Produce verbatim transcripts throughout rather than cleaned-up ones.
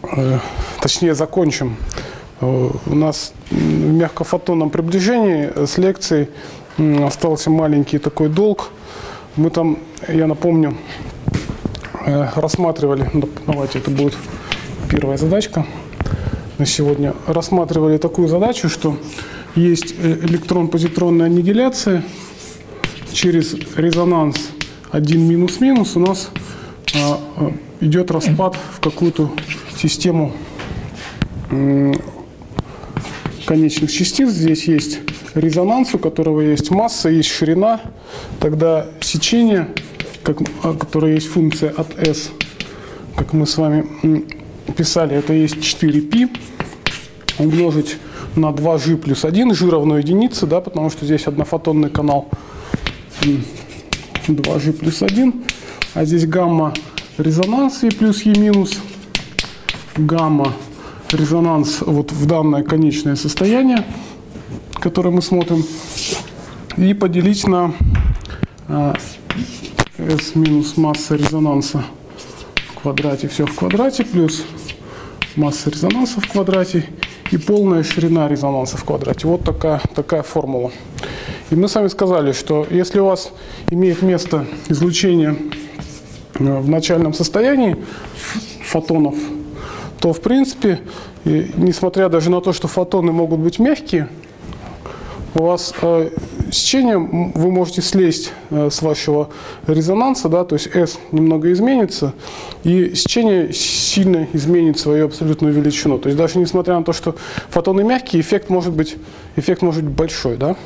точнее закончим. У нас в мягкофотонном приближении с лекцией остался маленький такой долг. Мы там, я напомню, рассматривали, давайте это будет первая задачка на сегодня, рассматривали такую задачу, что есть электрон-позитронная аннигиляция, через резонанс один минус-минус у нас идет распад в какую-то систему конечных частиц. Здесь есть резонанс, у которого есть масса, есть ширина. Тогда сечение, как, которое есть функция от S, как мы с вами писали, это есть четыре пи, умножить на два жи плюс один, жи равно единице, да, потому что здесь однофотонный канал, два жи плюс один, а здесь гамма резонанс E плюс E минус, гамма резонанс вот в данное конечное состояние, которое мы смотрим, и поделить на S минус масса резонанса в квадрате, все в квадрате, плюс масса резонанса в квадрате и полная ширина резонанса в квадрате. Вот такая, такая формула. И мы с вами сказали, что если у вас имеет место излучение в начальном состоянии фотонов, то в принципе, несмотря даже на то, что фотоны могут быть мягкие, у вас э, сечение вы можете слезть э, с вашего резонанса, да, то есть S немного изменится, и сечение сильно изменит свою абсолютную величину. То есть даже несмотря на то, что фотоны мягкие, эффект может быть, эффект может быть большой. Да?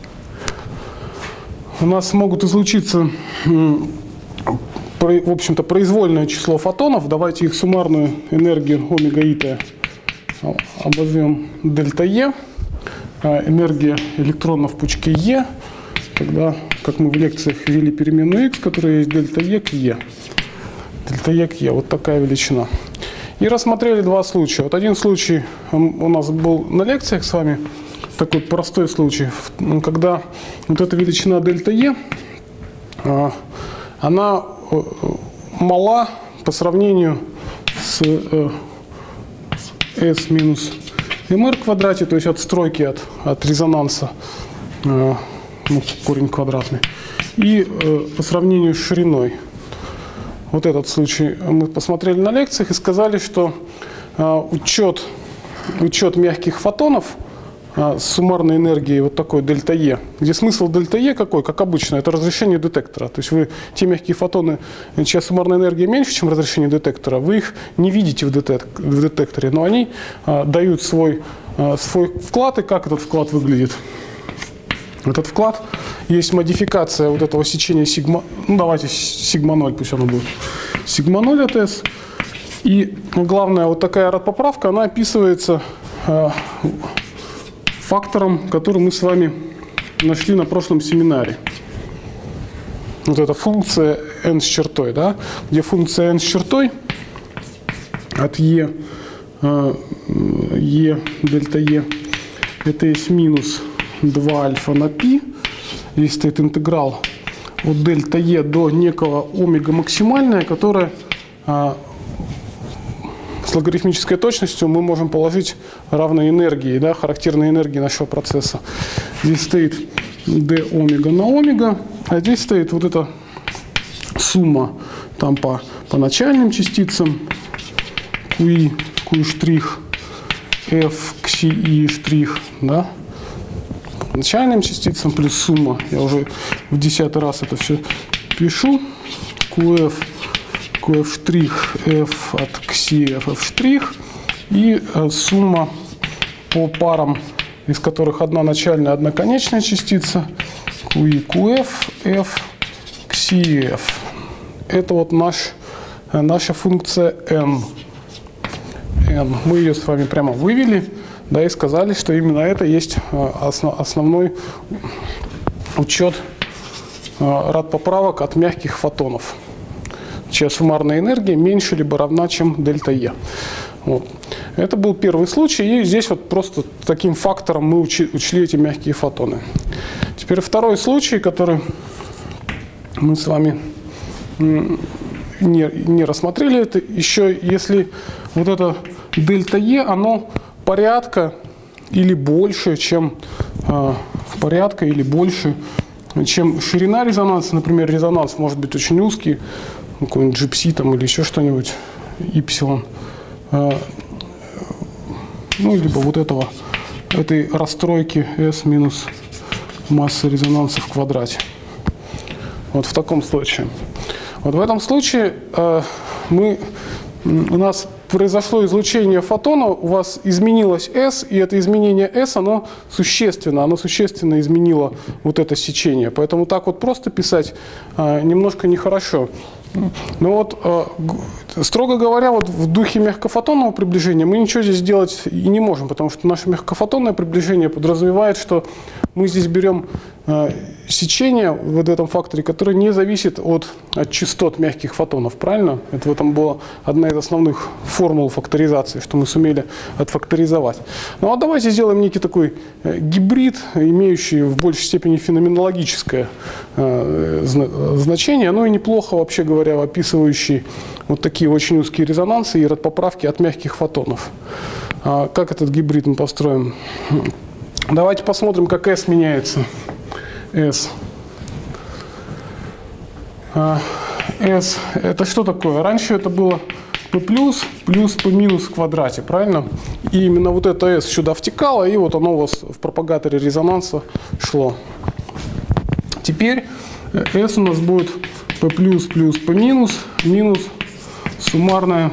У нас могут излучиться, в общем-то, произвольное число фотонов. Давайте их суммарную энергию омега и обозовем дельта Е. Энергия электронов в пучке Е, тогда, как мы в лекциях ввели переменную x, которая есть дельта Е к Е. Дельта Е к Е, вот такая величина. И рассмотрели два случая. Вот один случай у нас был на лекциях с вами, такой простой случай, когда вот эта величина дельта Е, она мала по сравнению с S минус mr в квадрате, то есть отстройки от, от резонанса, э, ну, корень квадратный, и э, по сравнению с шириной. Вот этот случай мы посмотрели на лекциях и сказали, что э, учет, учет мягких фотонов э, с суммарной энергией вот такой дельта Е, где смысл дельта Е какой, как обычно, это разрешение детектора. То есть вы те мягкие фотоны, чья суммарная энергия меньше, чем разрешение детектора, вы их не видите в, детек в детекторе, но они э, дают свой, э, свой вклад. И как этот вклад выглядит? Этот вклад есть модификация вот этого сечения сигма, ну давайте сигма ноль, пусть оно будет, сигма ноль от S. И главное, вот такая рад-поправка, она описывается э, фактором, который мы с вами нашли на прошлом семинаре. Вот эта функция n с чертой, да, где функция n с чертой от e, э, e дельта e, это есть минус два альфа на π. Здесь стоит интеграл от дельта e до некого омега максимальное, которое э, с логарифмической точностью мы можем положить равной энергии, да, характерной энергии нашего процесса. Здесь стоит d омега на омега, а здесь стоит вот эта сумма там по, по начальным частицам qi, q штрих, f, xi штрих, да, по начальным частицам плюс сумма, я уже в десятый раз это все пишу, qf, qf штрих, f от xi, f, f штрих, и э, сумма по парам, из которых одна начальная, одна конечная частица, qi, qf, f, xi, f. Это вот наш, наша функция n. n. Мы ее с вами прямо вывели, да, и сказали, что именно это есть основ, основной учет рад поправок от мягких фотонов, чья суммарная энергия меньше либо равна, чем дельта Е. Вот. Это был первый случай, и здесь вот просто таким фактором мы учи, учли эти мягкие фотоны. Теперь второй случай, который мы с вами не, не рассмотрели, это еще если вот эта дельта Е, оно порядка или больше, чем э, порядка или больше, чем ширина резонанса. Например, резонанс может быть очень узкий, какой-нибудь джи пи си там, или еще что-нибудь, Y. Э, ну, либо вот этого, этой расстройки S минус масса резонанса в квадрате. Вот в таком случае. Вот в этом случае э, мы, у нас произошло излучение фотона, у вас изменилось S, и это изменение S, оно существенно, оно существенно изменило вот это сечение. Поэтому так вот просто писать э, немножко нехорошо. Но вот, э, строго говоря, вот в духе мягкофотонного приближения мы ничего здесь делать и не можем, потому что наше мягкофотонное приближение подразумевает, что мы здесь берем э, сечение в этом факторе, которое не зависит от, от частот мягких фотонов, правильно? Это в этом была одна из основных формул факторизации, что мы сумели отфакторизовать. Ну а давайте сделаем некий такой э, гибрид, имеющий в большей степени феноменологическое э, значение, ну и неплохо, вообще говоря, описывающий вот такие очень узкие резонансы и поправки от мягких фотонов. А как этот гибрид мы построим? Давайте посмотрим, как S меняется. S. А, S это что такое? Раньше это было P плюс плюс P минус в квадрате, правильно? И именно вот это S сюда втекало, и вот оно у вас в пропагаторе резонанса шло. Теперь S у нас будет P плюс плюс P минус минус суммарная,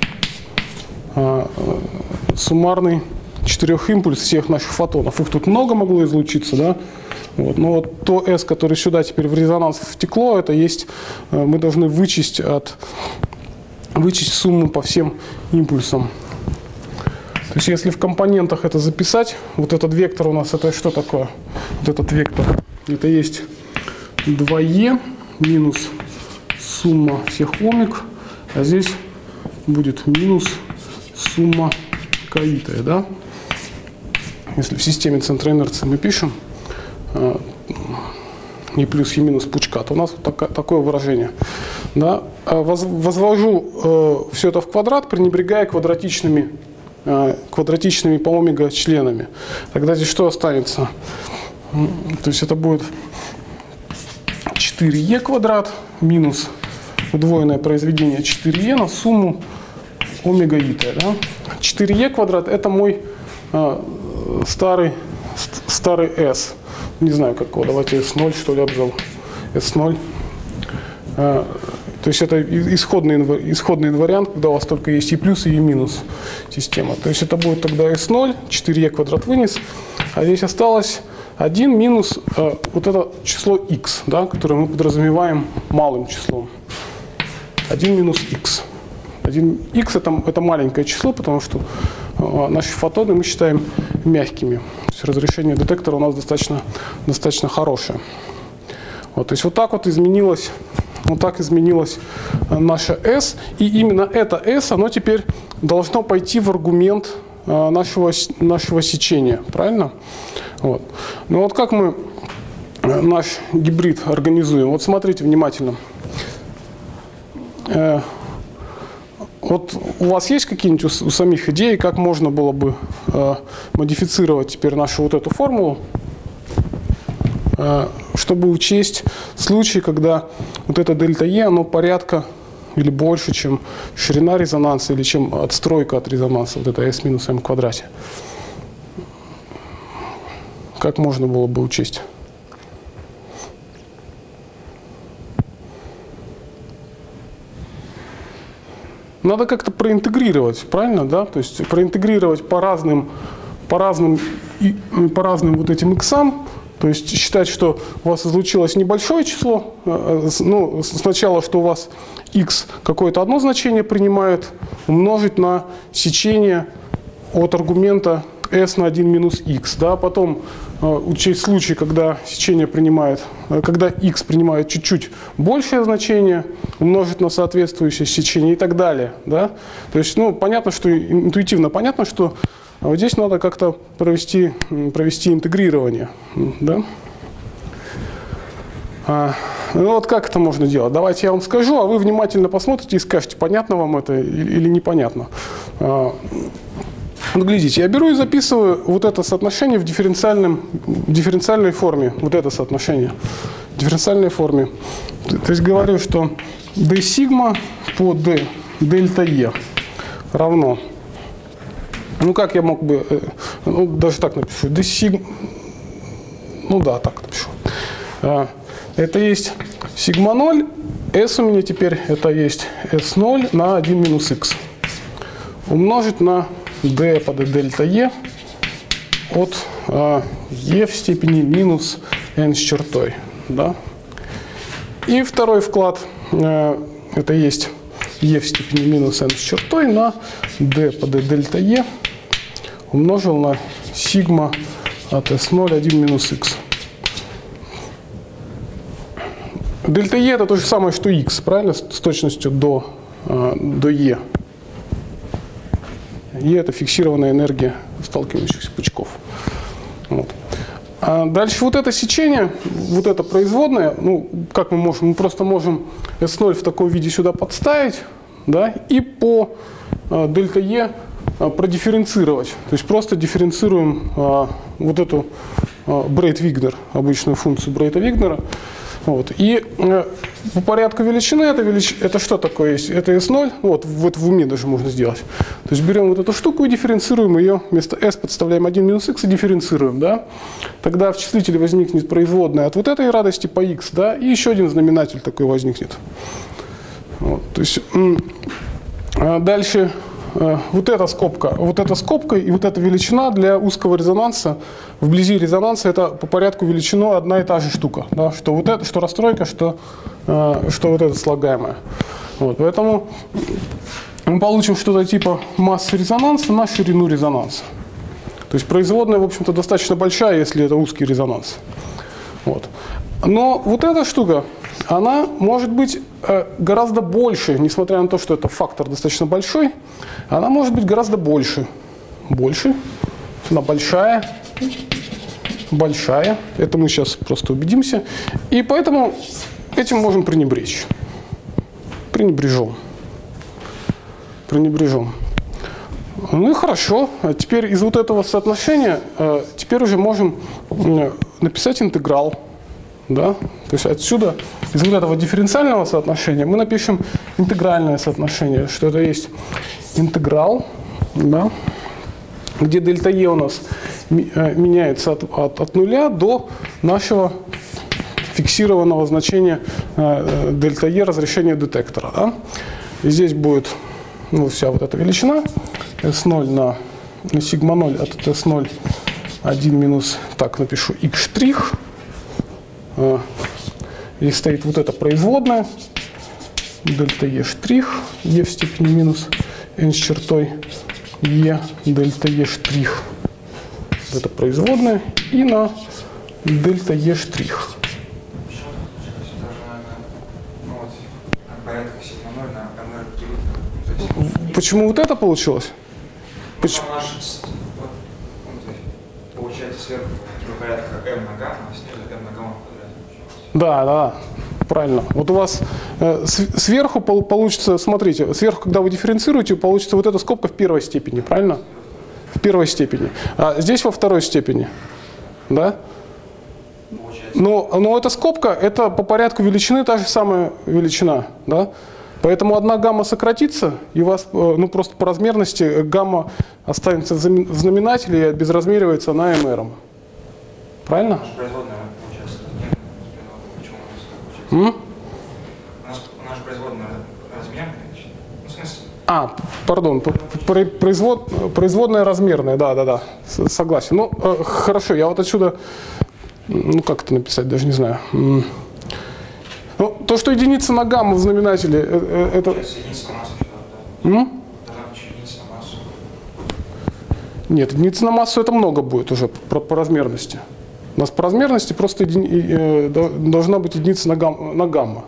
а, суммарный четырехимпульс всех наших фотонов. Их тут много могло излучиться, да? Вот. Но вот то S, которое сюда теперь в резонанс втекло, это есть, мы должны вычесть, от, вычесть сумму по всем импульсам. То есть если в компонентах это записать, вот этот вектор у нас, это что такое? Вот этот вектор, это есть два е минус сумма всех омег, а здесь будет минус сумма каитая, да? Если в системе центра инерции мы пишем и плюс, и минус пучка, то у нас вот такое, такое выражение. Да? Возвожу э, все это в квадрат, пренебрегая квадратичными, э, квадратичными по омега членами. Тогда здесь что останется? То есть это будет четыре е квадрат минус удвоенное произведение четыре е на сумму омега итая. Да? четыре е квадрат это мой э, старый, старый S. Не знаю какого, давайте эс ноль что ли обзову. эс ноль. А, то есть это исходный, исходный вариант, когда у вас только есть и плюс, и минус система. То есть это будет тогда эс ноль, четыре е квадрат вынес, а здесь осталось один минус а, вот это число x, да, которое мы подразумеваем малым числом. один минус x. один х это, это маленькое число, потому что а, наши фотоны мы считаем мягкими. То есть разрешение детектора у нас достаточно, достаточно хорошее. Вот, то есть вот так вот изменилось, вот так изменилось наше S. И именно это S, оно теперь должно пойти в аргумент а, нашего, нашего сечения. Правильно? Вот. Ну вот как мы наш гибрид организуем? Вот смотрите внимательно. Э, Вот у вас есть какие-нибудь у, у самих идеи, как можно было бы э, модифицировать теперь нашу вот эту формулу, э, чтобы учесть случаи, когда вот это дельта Е, оно порядка или больше, чем ширина резонанса, или чем отстройка от резонанса, вот это S минус m в квадрате. Как можно было бы учесть? Надо как-то проинтегрировать, правильно, да? То есть проинтегрировать по разным, по разным, по разным вот этим иксам. То есть считать, что у вас излучилось небольшое число. Ну, сначала, что у вас x какое-то одно значение принимает, умножить на сечение от аргумента s на один минус x. Да? Потом учесть случай, когда сечение принимает, когда x принимает чуть-чуть большее значение, умножить на соответствующее сечение и так далее. Да? То есть, ну, понятно, что интуитивно понятно, что вот здесь надо как-то провести, провести интегрирование. Да? А, ну вот как это можно делать? Давайте я вам скажу, а вы внимательно посмотрите и скажете, понятно вам это или непонятно. А, ну, глядите, я беру и записываю вот это соотношение в, дифференциальном, в дифференциальной форме. Вот это соотношение в дифференциальной форме. То есть говорю, что d сигма по d дельта e равно. Ну как я мог бы, ну даже так напишу, d сигма, ну да, так напишу. Это есть сигма ноль, s у меня теперь это есть эс ноль на один минус x. Умножить на d по d дельта e от а, e в степени минус n с чертой. Да? И второй вклад, а, это есть e в степени минус n с чертой на d по d дельта e умножил на сигма от эс ноль один минус x. Дельта e это то же самое, что x, правильно? С точностью до, до e. E это фиксированная энергия сталкивающихся пучков. Вот. А дальше вот это сечение, вот это производное, ну, как мы можем? Мы просто можем эс ноль в таком виде сюда подставить, да, и по а, дельта e а, продифференцировать. То есть просто дифференцируем а, вот эту а, Брейт-Вигнер, обычную функцию Брейта-Вигнера. Вот. И э, по порядку величины это, велич... это что такое есть? Это эс ноль, вот, вот в уме даже можно сделать. То есть берем вот эту штуку и дифференцируем ее, вместо s подставляем один минус x и дифференцируем. Да? Тогда в числителе возникнет производная от вот этой радости по x, да? И еще один знаменатель такой возникнет. Вот. То есть э, дальше э, вот эта скобка, вот эта скобка и вот эта величина для узкого резонанса, вблизи резонанса это по порядку величины одна и та же штука. Да? Что вот это, что расстройка, что, э, что вот это слагаемое. Вот. Поэтому мы получим что-то типа массы резонанса на ширину резонанса. То есть производная, в общем-то, достаточно большая, если это узкий резонанс. Вот. Но вот эта штука, она может быть э, гораздо больше, несмотря на то, что это фактор достаточно большой, она может быть гораздо больше. Больше. Она большая. Большая. Это мы сейчас просто убедимся. И поэтому этим можем пренебречь. Пренебрежем. Пренебрежем. Ну и хорошо. А теперь из вот этого соотношения э, теперь уже можем э, написать интеграл. Да? То есть отсюда, из вот этого дифференциального соотношения, мы напишем интегральное соотношение, что это есть интеграл, да, где дельта e у нас меняется от, от, от нуля до нашего фиксированного значения э, дельта e разрешения детектора. Да? И здесь будет ну, вся вот эта величина эс ноль на сигма ноль от эс ноль один минус, так напишу, x штрих. И стоит вот эта производная дельта e штрих, e в степени минус n с чертой, e дельта e штрих. Это производная и на дельта e штрих. Почему вот это получилось? Почему? Получается сверху порядка m на гамма, а снизу m на гамма в квадрате. Да, да, правильно. Вот у вас э, сверху получится, смотрите, сверху, когда вы дифференцируете, получится вот эта скобка в первой степени, правильно? В первой степени. А здесь во второй степени. Да? Но, но эта скобка, это по порядку величины та же самая величина. Да? Поэтому одна гамма сократится, и у вас ну, просто по размерности гамма останется в знаменателе и обезразмеривается на mr. Правильно? У нас производная размерная. Ну, в смысле? А, пардон, производ, производная размерная, да, да, да, согласен. Ну, э, хорошо, я вот отсюда, ну, как это написать, даже не знаю. Ну, то, что единица на гамму в знаменателе, э, это... Единица на массу. Должна быть единица на массу. Нет, единица на массу это много будет уже по, по размерности. У нас по размерности просто еди... э, должна быть единица на, гам... на гамма.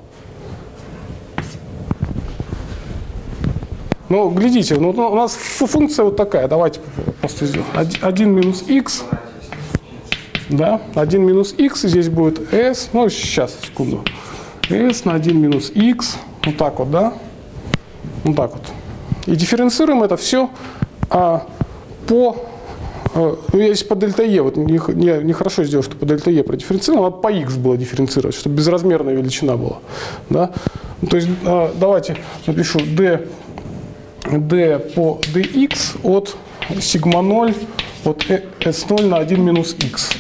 Ну, глядите, ну, у нас функция вот такая. Давайте просто сделаем. один минус х. Да? один минус x, здесь будет s, ну сейчас, секунду. S на один минус x, вот так вот, да? Вот так вот. И дифференцируем это все а, по, а, ну я здесь по дельта e, вот нехорошо не, не хорошо сделал, что по дельта e продифференцировал, надо по x было дифференцировать, чтобы безразмерная величина была. Да? То есть а, давайте напишу d, d по dx от сигма ноль от эс ноль на один минус x.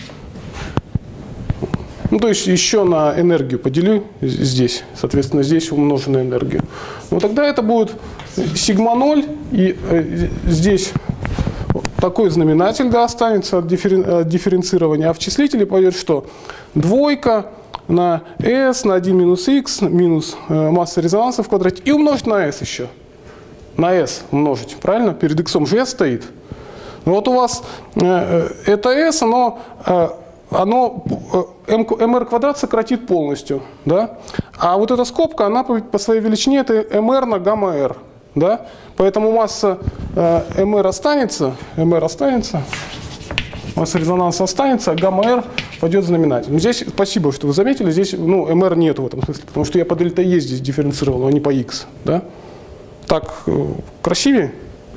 Ну, то есть еще на энергию поделю здесь, соответственно, здесь умножу на энергию. Ну, тогда это будет сигма ноль, и э, здесь такой знаменатель, да, останется от, дифферен, от дифференцирования, а в числителе пойдет что? Двойка на s на один минус x минус э, масса резонанса в квадрате и умножить на s еще. На s умножить, правильно? Перед x же s стоит. Ну, вот у вас э, это s, оно... Э, оно mr квадрат сократит полностью, да? А вот эта скобка, она по, по своей величине это mr на гамма r, да? Поэтому масса э, mr останется, mr останется, масса резонанса останется, а гамма r пойдет в знаменатель. Но здесь, спасибо, что вы заметили, здесь ну, mr нету в этом смысле, потому что я по дельта e здесь дифференцировал, а не по x, да? Так э, красивее?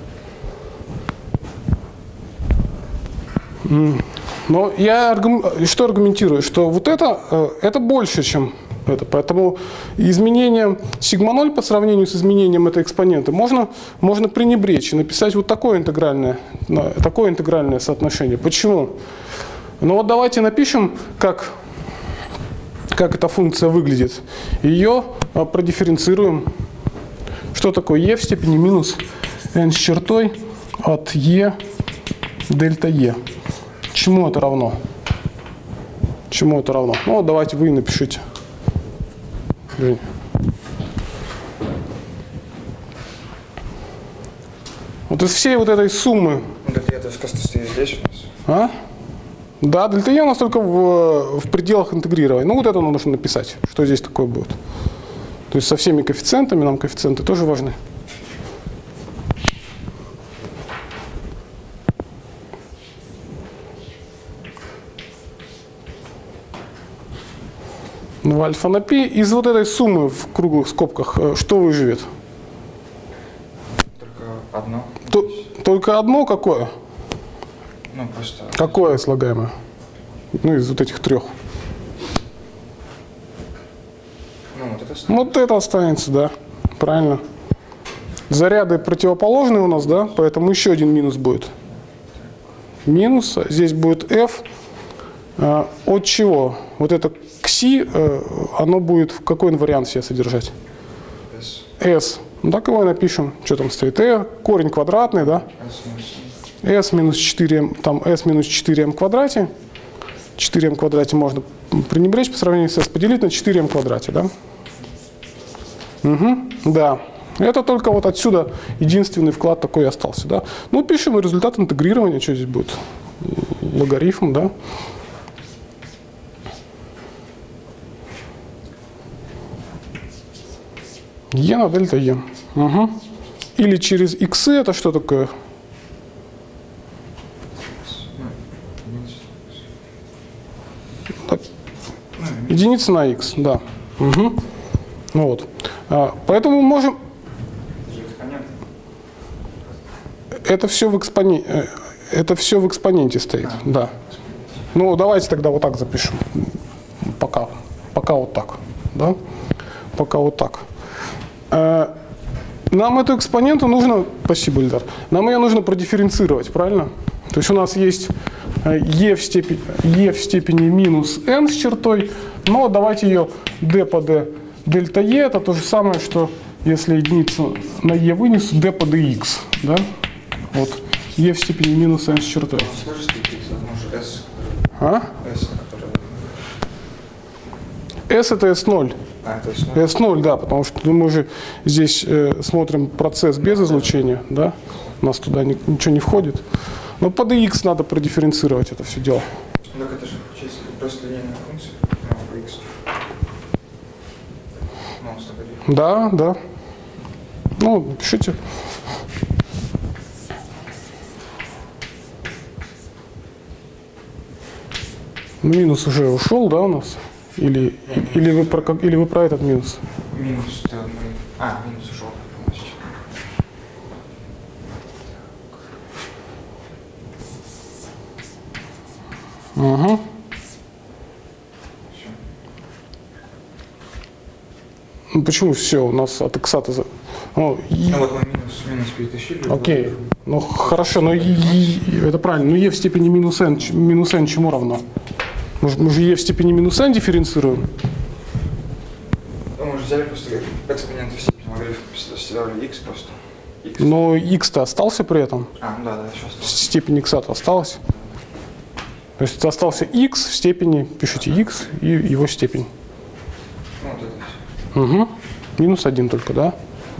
Но я аргум... что аргументирую? Что вот это, это больше, чем это. Поэтому изменение сигма ноль по сравнению с изменением этой экспоненты можно, можно пренебречь и написать вот такое интегральное, такое интегральное соотношение. Почему? Ну вот давайте напишем, как, как эта функция выглядит. Ее продифференцируем. Что такое e в степени минус n с чертой от e дельта e. Чему это равно? Чему это равно? Ну, давайте вы напишите. Вот из всей вот этой суммы... Дельта E стоит здесь у нас. А? Да, дельта E у нас только в, в пределах интегрирования. Ну, вот это нужно написать, что здесь такое будет. То есть со всеми коэффициентами, нам коэффициенты тоже важны. В альфа на π. Из вот этой суммы в круглых скобках что выживет? Только одно. То, только одно какое? Ну, просто... Какое слагаемое? Ну, из вот этих трех. Ну, вот это останется. Вот это останется, да. Правильно. Заряды противоположные у нас, да, поэтому еще один минус будет. Минус. Здесь будет f. А, от чего? Вот это кси, оно будет в какой вариант себя содержать? S. S. Ну так его и напишем. Что там стоит? E, корень квадратный, да? S минус четыре, там S минус четыре m в квадрате. четыре m в квадрате можно пренебречь по сравнению с S, поделить на четыре m в квадрате, да? Угу, да. Это только вот отсюда единственный вклад такой остался, да? Ну, пишем результат интегрирования, что здесь будет? Логарифм, да? E на дельта E. Угу. Или через x это что такое? Так. Единица на x, да. Угу. Ну вот. А, поэтому мы можем... Это все в экспоненте, это все в экспоненте стоит, а. Да. Ну давайте тогда вот так запишем. Пока, пока вот так, да. Пока вот так. Нам эту экспоненту нужно, спасибо, Ильдар, нам ее нужно продифференцировать, правильно? То есть у нас есть e в степени, e в степени минус n с чертой, но давайте ее d по d дельта e, это то же самое, что если единицу на e вынесу, d по dx, да? Вот, e в степени минус n с чертой. Скажи, что это s. А? S, который... S это эс ноль. А, это эс ноль. эс ноль, да, потому что мы же здесь э, смотрим процесс без излучения, да, у нас туда ни, ничего не входит. Но по dx надо продифференцировать это все дело. Так это же чисто просто линейная функция, а, по x. Ну, да, да. Ну, пишите. Ну, минус уже ушел, да, у нас? Или, или, вы, про, как- или вы про этот минус? Минус-то мы... А, минус ушел. Угу. Все. Ну, почему все? У нас от икса-то... за- Ну, и- Ну вот мы минус, минус перетащили. Окей. Ну, хорошо, но и- и- это правильно. Но e в степени минус n, ч- минус n чему равно? Мы, же- мы же e в степени минус n дифференцируем. Ну, мы же взяли просто экспоненты в степени логарифма, сделали x просто. X. Но x-то остался при этом. А, ну да, да, сейчас. Степень x-то осталась. То есть это остался x в степени, пишите x и его степень. Ну, вот это все. Угу. Минус один только, да?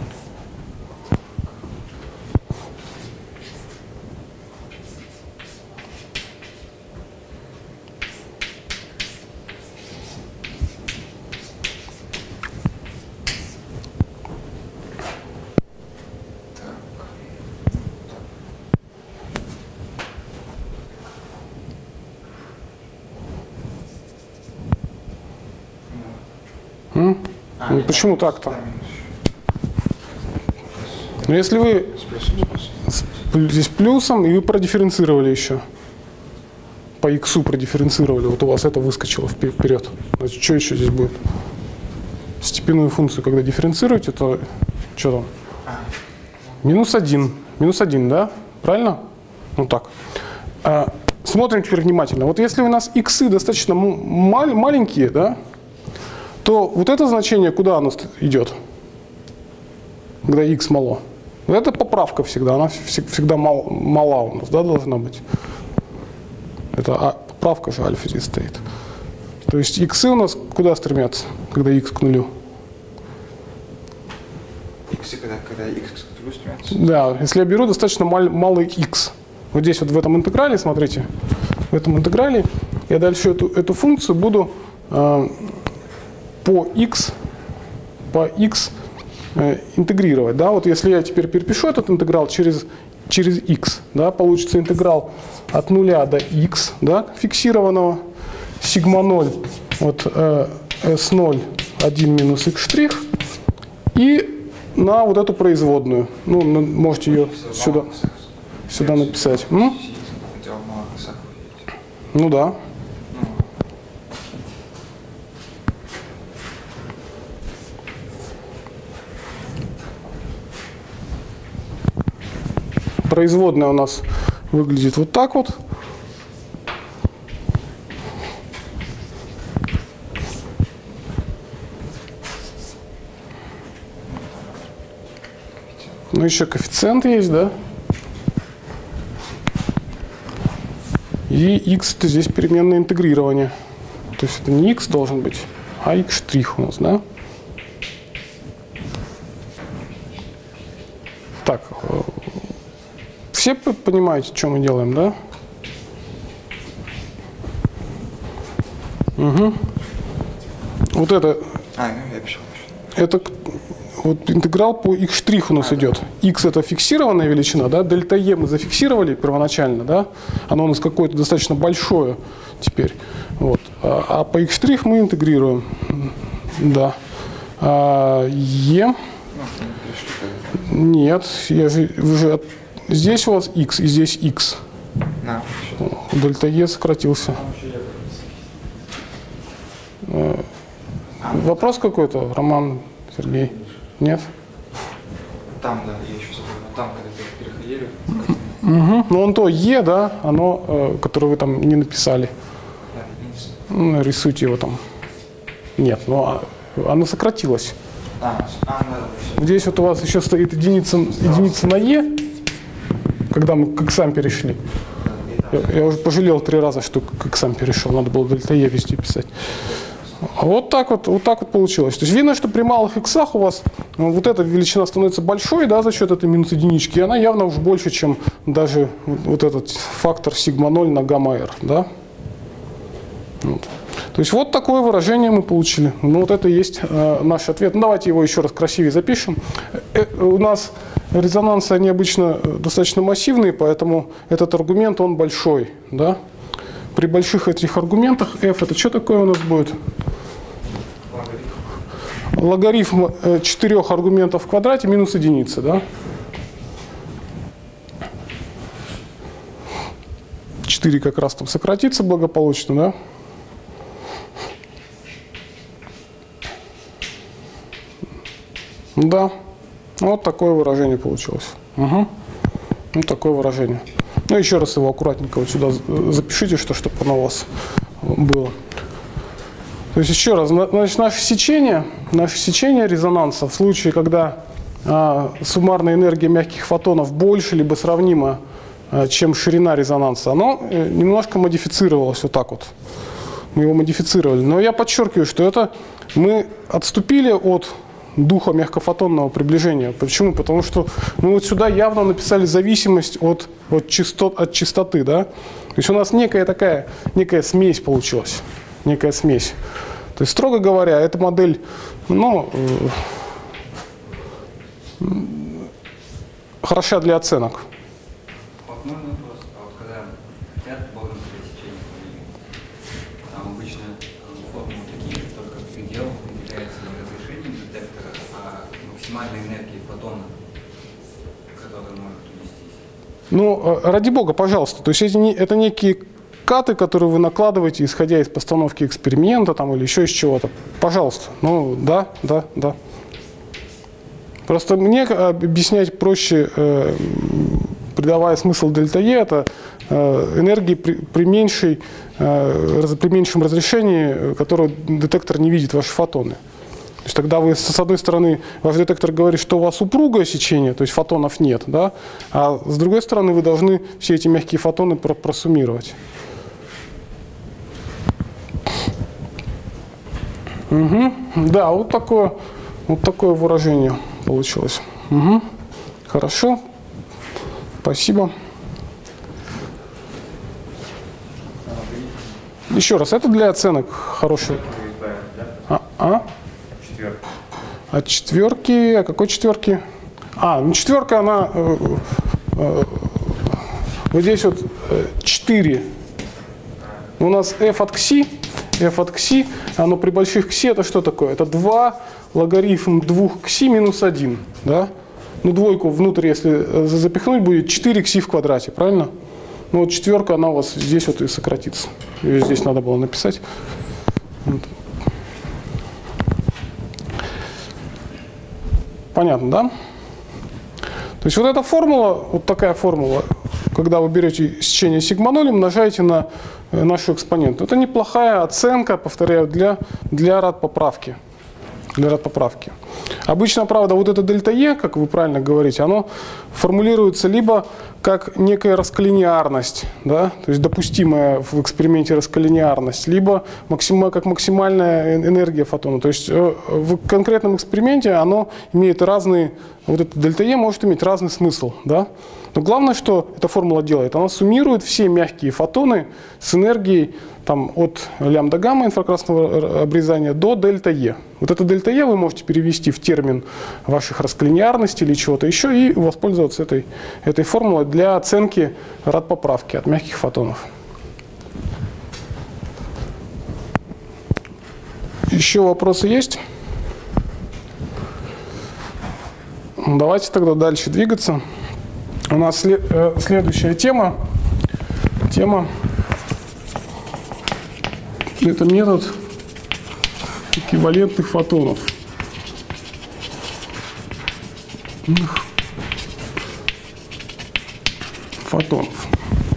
М? А, Ну, нет, почему да, так-то? да, минус. Но если вы С плюсом, с плюсом. с пл- здесь плюсом, и вы продифференцировали еще. По иксу продифференцировали, вот у вас это выскочило впе- вперед. Значит, что еще здесь будет? Степенную функцию, когда дифференцируете, то что там? А, Минус один. Минус один, да? Правильно? Ну так. А, смотрим теперь внимательно. Вот если у нас иксы достаточно м- мал- маленькие, да, то вот это значение куда оно ст- идет? Когда x мало. Вот это поправка всегда, она вс- всегда мал- мала у нас, да, должна быть. Это а, поправка же альфа здесь стоит. То есть иксы у нас куда стремятся, когда x к нулю? x, когда, когда x к нулю стремятся. Да, если я беру достаточно мал- малый x. Вот здесь вот в этом интеграле, смотрите, в этом интеграле я дальше эту, эту функцию буду э, по x, по x э, интегрировать. Да? Вот если я теперь перепишу этот интеграл через, через x, да, получится интеграл от нуля до x, да, фиксированного, сигма ноль от э, эс ноль один минус x штрих, и на вот эту производную. Ну, на- можете ее сюда, сюда написать. М? Ну да. Производная у нас выглядит вот так вот. Ну, еще коэффициент есть, да? И x это здесь переменное интегрирование. То есть это не x должен быть, а x штрих у нас, да? Так, э, все п- понимаете, что мы делаем, да? Угу. Вот это, А, ну я пишу. это к- вот интеграл по x штрих у нас идет. X это фиксированная величина, да? Дельта e мы зафиксировали первоначально, да? Оно у нас какое-то достаточно большое теперь. Вот. А, а по x штрих мы интегрируем. Да. А, e. Нет, я же, вы же от- здесь у вас x и здесь x. На, что Дельта e сократился. Э, Вопрос какой-то, Роман, Сергей? Нет? там, да, я еще забыл. Там, когда переходили. Угу. Ну, он то e, да, оно, э, которое вы там не написали. Да, единица. Ну, рисуйте его там. Нет, ну, а- оно сократилось. А, а, да, да, все. Здесь вот у вас еще стоит единица, единица на e, когда мы к иксам перешли. Я, я уже пожалел три раза, что к иксам перешел. Надо было дельта e везде писать. А Вот так вот, вот так вот получилось. То есть видно, что при малых иксах у вас ну, вот эта величина становится большой, да, за счет этой минус единички, и она явно уж больше, чем даже вот, вот этот фактор сигма ноль на гамма r, да. Вот. То есть вот такое выражение мы получили. Ну вот это и есть э, наш ответ. Ну, давайте его еще раз красивее запишем. Э, э, у нас резонансы, они обычно э, достаточно массивные, поэтому этот аргумент, он большой, да. при больших этих аргументах f это что такое у нас будет? Логарифм четырех аргументов в квадрате минус единица, да? четыре как раз там сократится благополучно, да? Да. Вот такое выражение получилось. Угу. Вот такое выражение. Ну, еще раз его аккуратненько вот сюда запишите, что, чтобы оно у вас было. То есть, еще раз, значит, наше сечение, наше сечение резонанса в случае, когда а, суммарная энергия мягких фотонов больше либо сравнима, а, чем ширина резонанса, оно немножко модифицировалось вот так вот. Мы его модифицировали. Но я подчеркиваю, что это мы отступили от духа мягкофотонного приближения. Почему? Потому что мы вот сюда явно написали зависимость от, от, частот, от частоты. Да? То есть у нас некая такая, некая смесь получилась. Некая смесь. То есть, строго говоря, эта модель, ну, э, хороша для оценок. Вот можно вопрос, а вот когда хотят богомское сечение, там обычно формулы такие, только предел определяется не разрешением детектора, а максимальной энергией фотона, которая может уместить. Ну, ради бога, пожалуйста. То есть это, не, это некие каты, которые вы накладываете, исходя из постановки эксперимента там, или еще из чего-то. Пожалуйста. Ну, да, да, да. Просто мне объяснять проще, э, придавая смысл дельта Е, это э, энергии при, при, меньшей, э, раз, при меньшем разрешении, которую детектор не видит ваши фотоны. То есть тогда вы, с одной стороны, ваш детектор говорит, что у вас упругое сечение, то есть фотонов нет, да? А с другой стороны, вы должны все эти мягкие фотоны просуммировать. Угу. Да, вот такое, вот такое выражение получилось. Угу. Хорошо. Спасибо. Еще раз, это для оценок хороший. А? а? От четверки. А какой четверки? А, ну четверка, она э, э, вот здесь вот э, четыре. У нас f от кси. f от кси, оно при больших кси это что такое? Это два логарифм двух кси минус один. Да? Ну, двойку внутрь, если запихнуть, будет четыре кси в квадрате, правильно? Ну, вот четверка, она у вас здесь вот и сократится. Ее здесь надо было написать. Вот. Понятно, да? То есть вот эта формула, вот такая формула, когда вы берете сечение сигма ноль и умножаете на нашу экспоненту. Это неплохая оценка, повторяю, для, для рад-поправки. Для рад-поправки. Обычно, правда, вот это дельта Е, как вы правильно говорите, оно формулируется либо как некая расколлинеарность, да, то есть допустимая в эксперименте расколлинеарность, либо максима, как максимальная энергия фотона. То есть в конкретном эксперименте оно имеет разные, вот это дельта Е может иметь разный смысл, да. Но главное, что эта формула делает, она суммирует все мягкие фотоны с энергией там, от лямбда-гамма инфракрасного обрезания до дельта Е. Вот это дельта Е вы можете перевести в термин ваших расколлинеарностей или чего-то еще и воспользоваться этой, этой формулой для оценки рад-поправки от мягких фотонов. Еще вопросы есть? Давайте тогда дальше двигаться. У нас след, э, следующая тема. Тема. Это метод эквивалентных фотонов. Фотонов.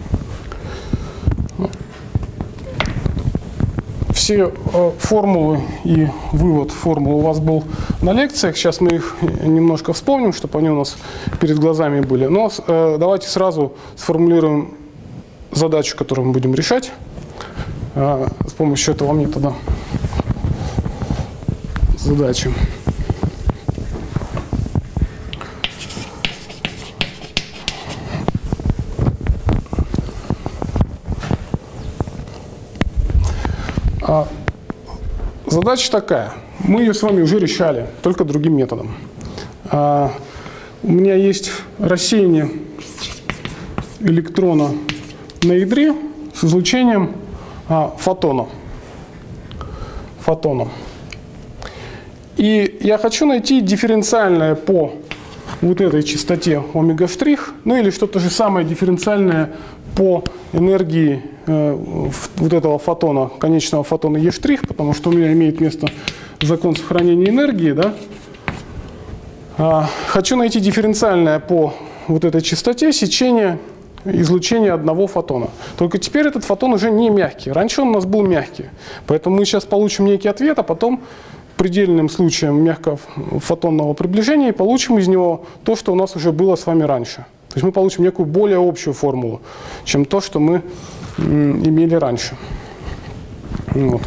Все э, формулы и вывод формул у вас был на лекциях. Сейчас мы их немножко вспомним, чтобы они у нас перед глазами были. Но э, давайте сразу сформулируем задачу, которую мы будем решать э, с помощью этого метода. Задачи. Задача такая. Мы ее с вами уже решали, только другим методом. А, у меня есть рассеяние электрона на ядре с излучением а, фотона. Фотона. И я хочу найти дифференциальное по вот этой частоте омега штрих, ну или что-то же самое дифференциальное по энергии э, вот этого фотона, конечного фотона Е штрих, потому что у меня имеет место закон сохранения энергии, да. А, хочу найти дифференциальное по вот этой частоте сечение излучения одного фотона. Только теперь этот фотон уже не мягкий. Раньше он у нас был мягкий. Поэтому мы сейчас получим некий ответ, а потом предельным случаем мягкофотонного приближения и получим из него то, что у нас уже было с вами раньше. То есть мы получим некую более общую формулу, чем то, что мы имели раньше. Вот.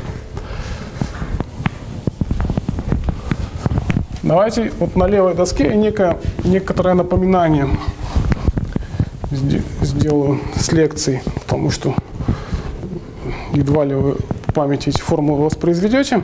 Давайте вот на левой доске некое, некоторое напоминание сделаю с лекцией, потому что едва ли вы в памяти эти формулы воспроизведете.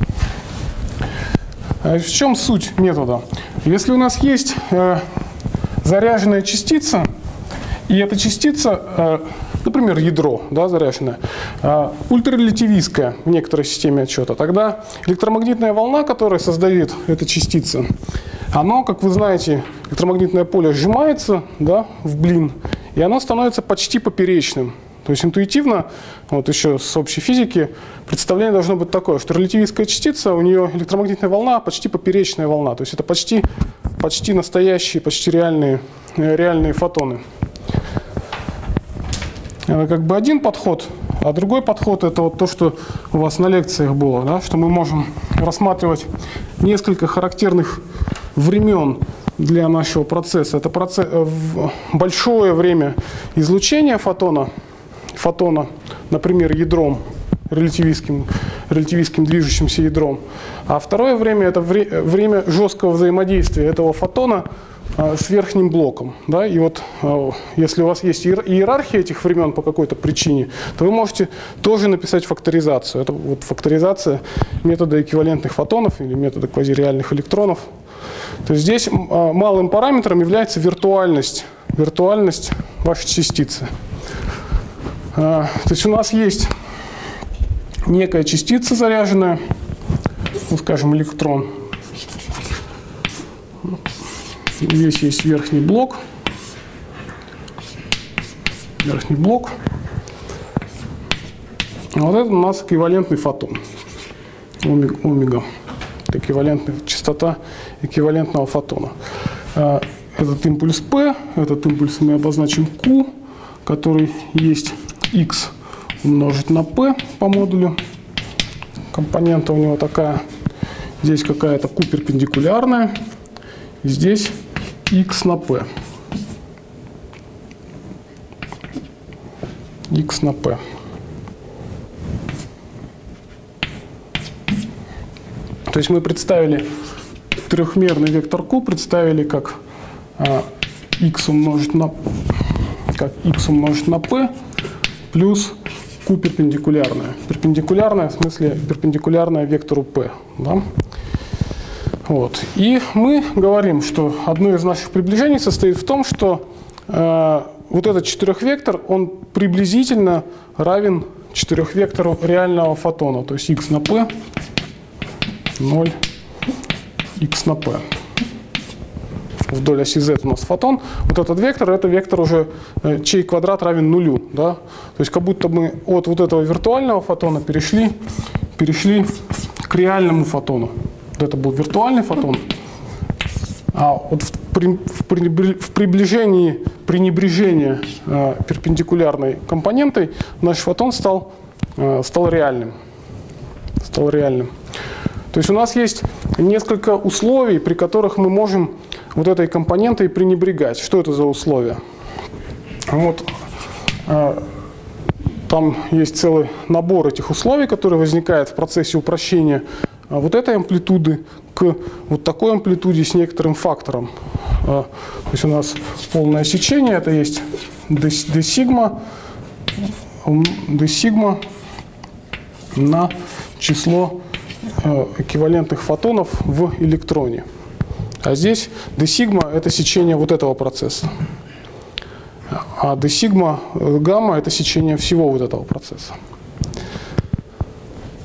В чем суть метода? Если у нас есть э, заряженная частица, и эта частица, э, например, ядро, да, заряженное, э, ультрарелятивистское в некоторой системе отсчета, тогда электромагнитная волна, которая создает эта частица, оно, как вы знаете, электромагнитное поле сжимается, да, в блин, и оно становится почти поперечным. То есть интуитивно, вот еще с общей физики, представление должно быть такое, что релятивистская частица, у нее электромагнитная волна почти поперечная волна. То есть это почти, почти настоящие, почти реальные, реальные фотоны. Это как бы один подход, а другой подход — это вот то, что у вас на лекциях было, да, что мы можем рассматривать несколько характерных времен для нашего процесса. Это процесс, большое время излучения фотона, фотона, например, ядром, релятивистским, релятивистским движущимся ядром. А второе время — это вре, время жесткого взаимодействия этого фотона а, с верхним блоком. Да? И вот а, если у вас есть иерархия этих времен по какой-то причине, то вы можете тоже написать факторизацию. Это вот факторизация метода эквивалентных фотонов или метода квазиреальных электронов. То есть здесь а, малым параметром является виртуальность, виртуальность вашей частицы. То есть у нас есть некая частица заряженная, ну, скажем, электрон. Здесь есть верхний блок. Верхний блок. А вот это у нас эквивалентный фотон. Омега. омега. Это эквивалентная частота эквивалентного фотона. Этот импульс P, этот импульс мы обозначим Q, который есть x умножить на p по модулю. Компонента у него такая. Здесь какая-то q перпендикулярная. И здесь x на p. X на p. То есть мы представили трехмерный вектор q, представили как а, x умножить на как x умножить на p плюс q перпендикулярная. Перпендикулярная, в смысле перпендикулярная вектору p. Да? Вот. И мы говорим, что одно из наших приближений состоит в том, что э, вот этот четырехвектор, он приблизительно равен четырехвектору реального фотона. То есть x на p, ноль, x на p. Вдоль оси z у нас фотон. Вот этот вектор, это вектор уже, чей квадрат равен нулю. Да? То есть как будто мы от вот этого виртуального фотона перешли, перешли к реальному фотону. Вот это был виртуальный фотон. А вот в, при, в, при, в приближении пренебрежения э, перпендикулярной компонентой наш фотон стал, э, стал реальным. Стал реальным. То есть у нас есть несколько условий, при которых мы можем вот этой компонентой пренебрегать. Что это за условия? Вот, э, там есть целый набор этих условий, который возникает в процессе упрощения э, вот этой амплитуды к вот такой амплитуде с некоторым фактором. Э, то есть у нас полное сечение, это есть d, d сигма, d сигма на число э, эквивалентных фотонов в электроне. А здесь d сигма — это сечение вот этого процесса. А d сигма гамма — это сечение всего вот этого процесса.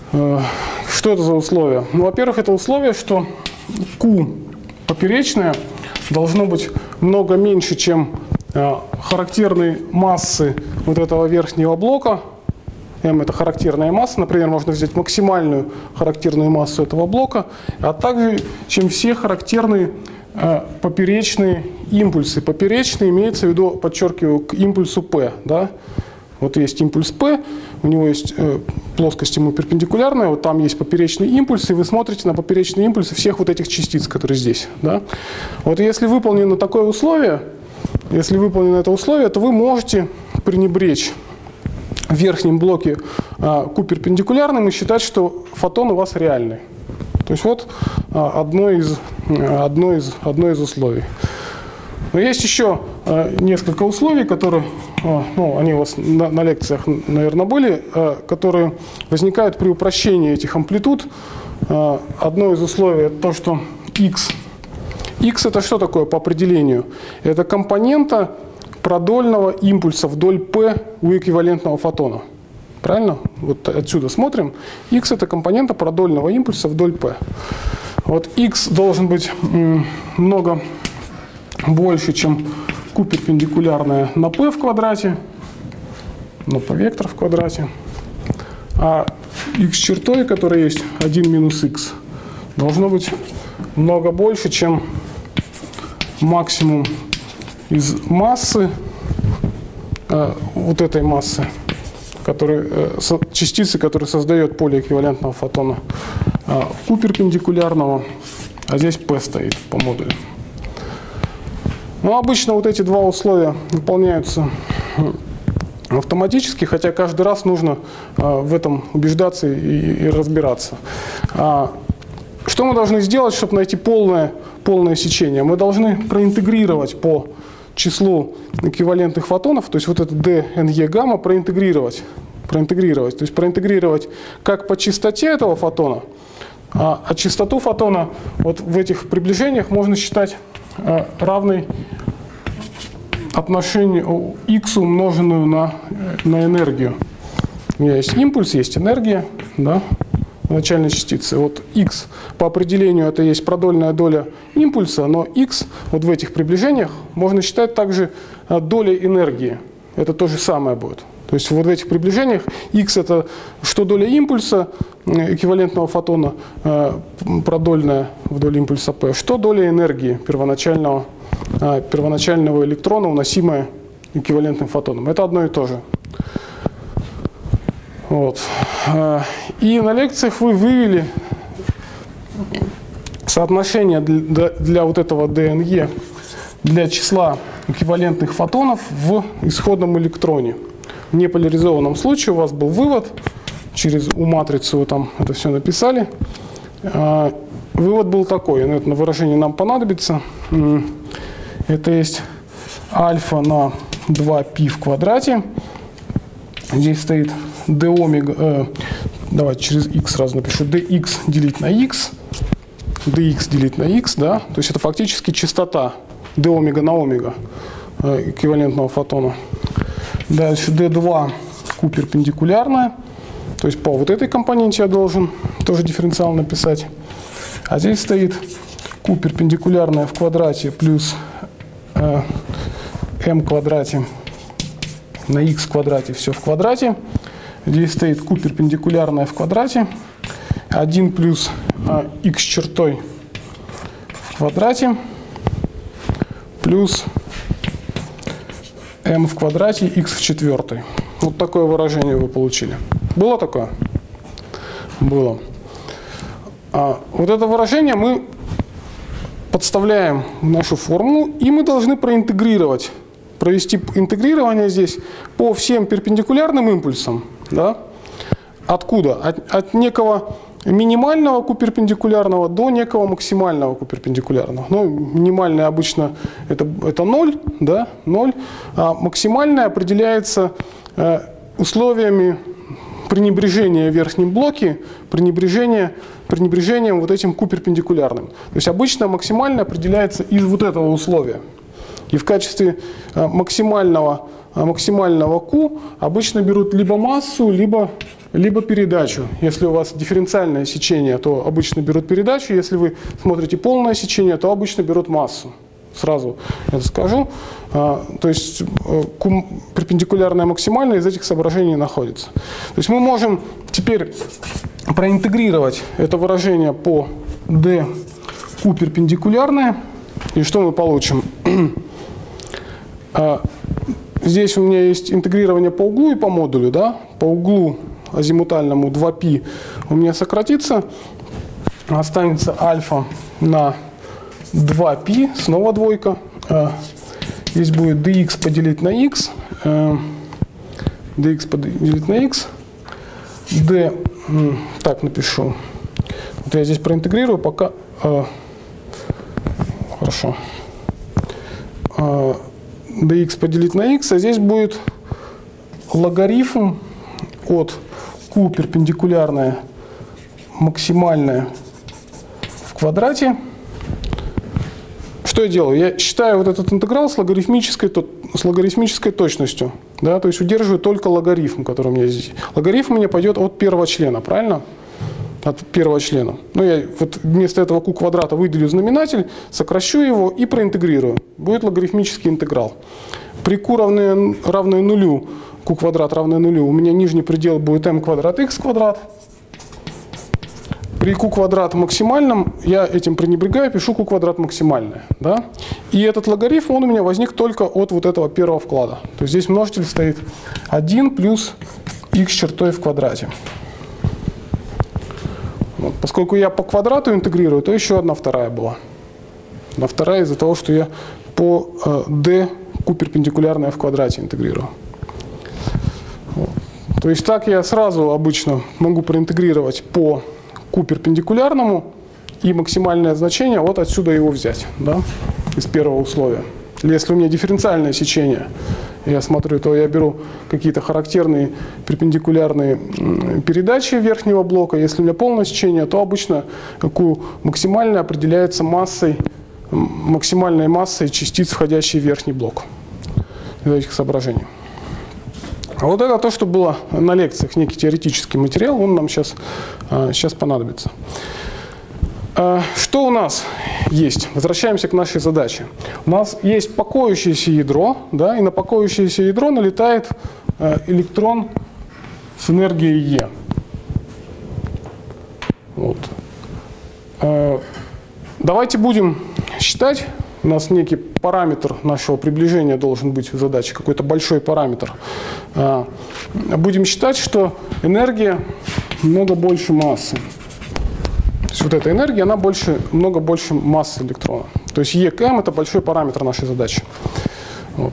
Что это за условие? Ну, во-первых, это условие, что Q поперечное должно быть много меньше, чем характерные массы вот этого верхнего блока. M – это характерная масса, например, можно взять максимальную характерную массу этого блока, а также чем все характерные э, поперечные импульсы. Поперечные имеется в виду, подчеркиваю, к импульсу P. Да? Вот есть импульс P, у него есть э, плоскость ему перпендикулярная, вот там есть поперечный импульс, и вы смотрите на поперечные импульсы всех вот этих частиц, которые здесь. Да? Вот если выполнено такое условие, если выполнено это условие, то вы можете пренебречь в верхнем блоке Q перпендикулярным и считать, что фотон у вас реальный. То есть вот одно из, одно из, одно из условий. Но есть еще несколько условий, которые, ну, они у вас на, на лекциях, наверное, были, которые возникают при упрощении этих амплитуд. Одно из условий – это то, что x. X – это что такое по определению? Это компонента продольного импульса вдоль P у эквивалентного фотона. Правильно? Вот отсюда смотрим. X – это компонента продольного импульса вдоль P. Вот X должен быть много больше, чем Q перпендикулярная на P в квадрате, на P вектор в квадрате. А X чертой, которая есть один минус X, должно быть много больше, чем максимум из массы, э, вот этой массы, который, э, со, частицы, которая создает поле эквивалентного фотона, э, Q перпендикулярного, а здесь P стоит по модулю. Ну, обычно вот эти два условия выполняются автоматически, хотя каждый раз нужно э, в этом убеждаться и, и разбираться. А, что мы должны сделать, чтобы найти полное, полное сечение? Мы должны проинтегрировать по числу эквивалентных фотонов, то есть вот это d эн e гамма проинтегрировать, проинтегрировать, то есть проинтегрировать как по частоте этого фотона, а, а частоту фотона вот в этих приближениях можно считать а, равной отношению x умноженную на, на энергию. У меня есть импульс, есть энергия, да, начальной частицы. Вот x по определению это есть продольная доля импульса, но x вот в этих приближениях можно считать также долей энергии. Это то же самое будет. То есть вот в этих приближениях x это что доля импульса эквивалентного фотона продольная вдоль импульса p, что доля энергии первоначального, первоначального электрона, уносимая эквивалентным фотоном. Это одно и то же. Вот. И на лекциях вы вывели соотношение для, для вот этого d эн e для числа эквивалентных фотонов в исходном электроне. В неполяризованном случае у вас был вывод, через У-матрицу вы там это все написали. Вывод был такой, но это на выражение нам понадобится. Это есть альфа на два пи в квадрате. Здесь стоит d омега, э, давайте через x сразу напишу, dx делить на x, dx делить на x, да, то есть это фактически частота d омега на омега э, эквивалентного фотона. Дальше d два q перпендикулярная, то есть по вот этой компоненте я должен тоже дифференциал написать. А здесь стоит q перпендикулярная в квадрате плюс э, m в квадрате на x в квадрате, все в квадрате. Здесь стоит q перпендикулярная в квадрате, один плюс а, x чертой в квадрате, плюс m в квадрате, x в четвертой. Вот такое выражение вы получили. Было такое? Было. А, вот это выражение мы подставляем в нашу формулу, и мы должны проинтегрировать, провести интегрирование здесь по всем перпендикулярным импульсам. Да? Откуда? От, от некого минимального q перпендикулярного до некого максимального q перпендикулярного. Ну, минимальное обычно это, это ноль, да? ноль, а максимальное определяется э, условиями пренебрежения в верхнем блоке, пренебрежения, пренебрежением вот этим q перпендикулярным. То есть обычно максимальное определяется из вот этого условия. И в качестве максимального, максимального Q обычно берут либо массу, либо либо передачу. Если у вас дифференциальное сечение, то обычно берут передачу. Если вы смотрите полное сечение, то обычно берут массу. Сразу это скажу. То есть перпендикулярная максимальная из этих соображений находится. То есть мы можем теперь проинтегрировать это выражение по dq перпендикулярное. И что мы получим? Здесь у меня есть интегрирование по углу и по модулю. Да? По углу азимутальному два π у меня сократится. Останется альфа на два π, снова двойка. Здесь будет dx поделить на x. dx поделить на x. d, так напишу. Вот я здесь проинтегрирую, пока... Хорошо. dx поделить на x, а здесь будет логарифм от q перпендикулярное максимальное в квадрате. Что я делаю? Я считаю вот этот интеграл с логарифмической, с логарифмической точностью. Да? То есть удерживаю только логарифм, который у меня здесь. Логарифм у меня пойдет от первого члена, правильно? От первого члена. Ну, я вот вместо этого q квадрата выделю знаменатель, сокращу его и проинтегрирую. Будет логарифмический интеграл. При q равное, равное нулю, q квадрат равное нулю, у меня нижний предел будет m квадрат x квадрат. При q квадрат максимальном я этим пренебрегаю, пишу q квадрат максимальное. Да? И этот логарифм, он у меня возник только от вот этого первого вклада. То есть здесь множитель стоит один плюс x чертой в квадрате. Вот. Поскольку я по квадрату интегрирую, то еще одна вторая была. Одна вторая из-за того, что я по э, d q перпендикулярное в квадрате интегрирую. Вот. То есть так я сразу обычно могу проинтегрировать по q перпендикулярному и максимальное значение вот отсюда его взять, да, из первого условия. Или если у меня дифференциальное сечение, я смотрю, то я беру какие-то характерные перпендикулярные передачи верхнего блока. Если у меня полное сечение, то обычно q максимальное определяется массой, максимальной массой частиц, входящей в верхний блок. Из этих соображений. А вот это то, что было на лекциях, некий теоретический материал, он нам сейчас, сейчас понадобится. Что у нас есть? Возвращаемся к нашей задаче. У нас есть покоящееся ядро, да, и на покоящееся ядро налетает электрон с энергией E. Вот. Давайте будем считать. У нас некий параметр нашего приближения должен быть в задаче, какой-то большой параметр. Будем считать, что энергия много больше массы. То есть вот эта энергия, она больше, много больше массы электрона. То есть E к m – это большой параметр нашей задачи. Вот.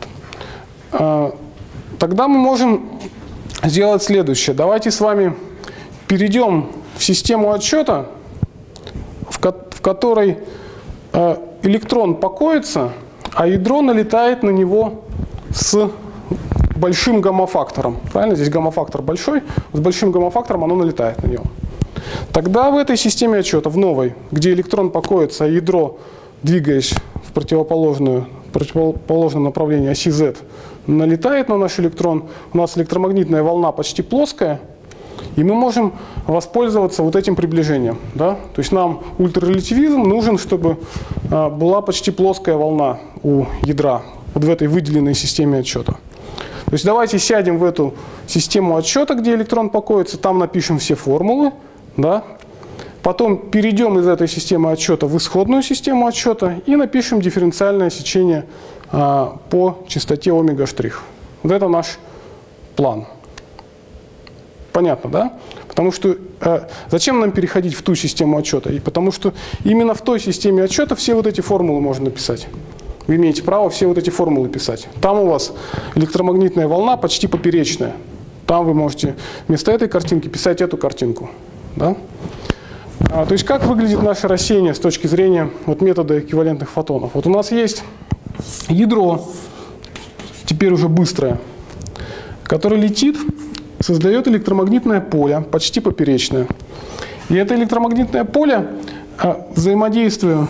Тогда мы можем сделать следующее. Давайте с вами перейдем в систему отсчета, в, ко в которой электрон покоится, а ядро налетает на него с большим гамма-фактором. Правильно? Здесь гамма-фактор большой, с большим гамма-фактором оно налетает на него. Тогда в этой системе отсчета, в новой, где электрон покоится, а ядро, двигаясь в противоположную, противоположном направлении оси Z, налетает на наш электрон, у нас электромагнитная волна почти плоская, и мы можем воспользоваться вот этим приближением. Да? То есть нам ультрарелятивизм нужен, чтобы а, была почти плоская волна у ядра, вот в этой выделенной системе отсчета. То есть давайте сядем в эту систему отсчета, где электрон покоится, там напишем все формулы. Да? Потом перейдем из этой системы отсчета в исходную систему отсчета и напишем дифференциальное сечение а, по частоте омега штрих. Вот это наш план. Понятно, да? Потому что э, зачем нам переходить в ту систему отсчета? И потому что именно в той системе отсчета все вот эти формулы можно написать. Вы имеете право все вот эти формулы писать. Там у вас электромагнитная волна почти поперечная. Там вы можете вместо этой картинки писать эту картинку. Да? А, то есть как выглядит наше рассеяние с точки зрения вот, метода эквивалентных фотонов? Вот у нас есть ядро, теперь уже быстрое, которое летит, создает электромагнитное поле, почти поперечное. И это электромагнитное поле, взаимодействуя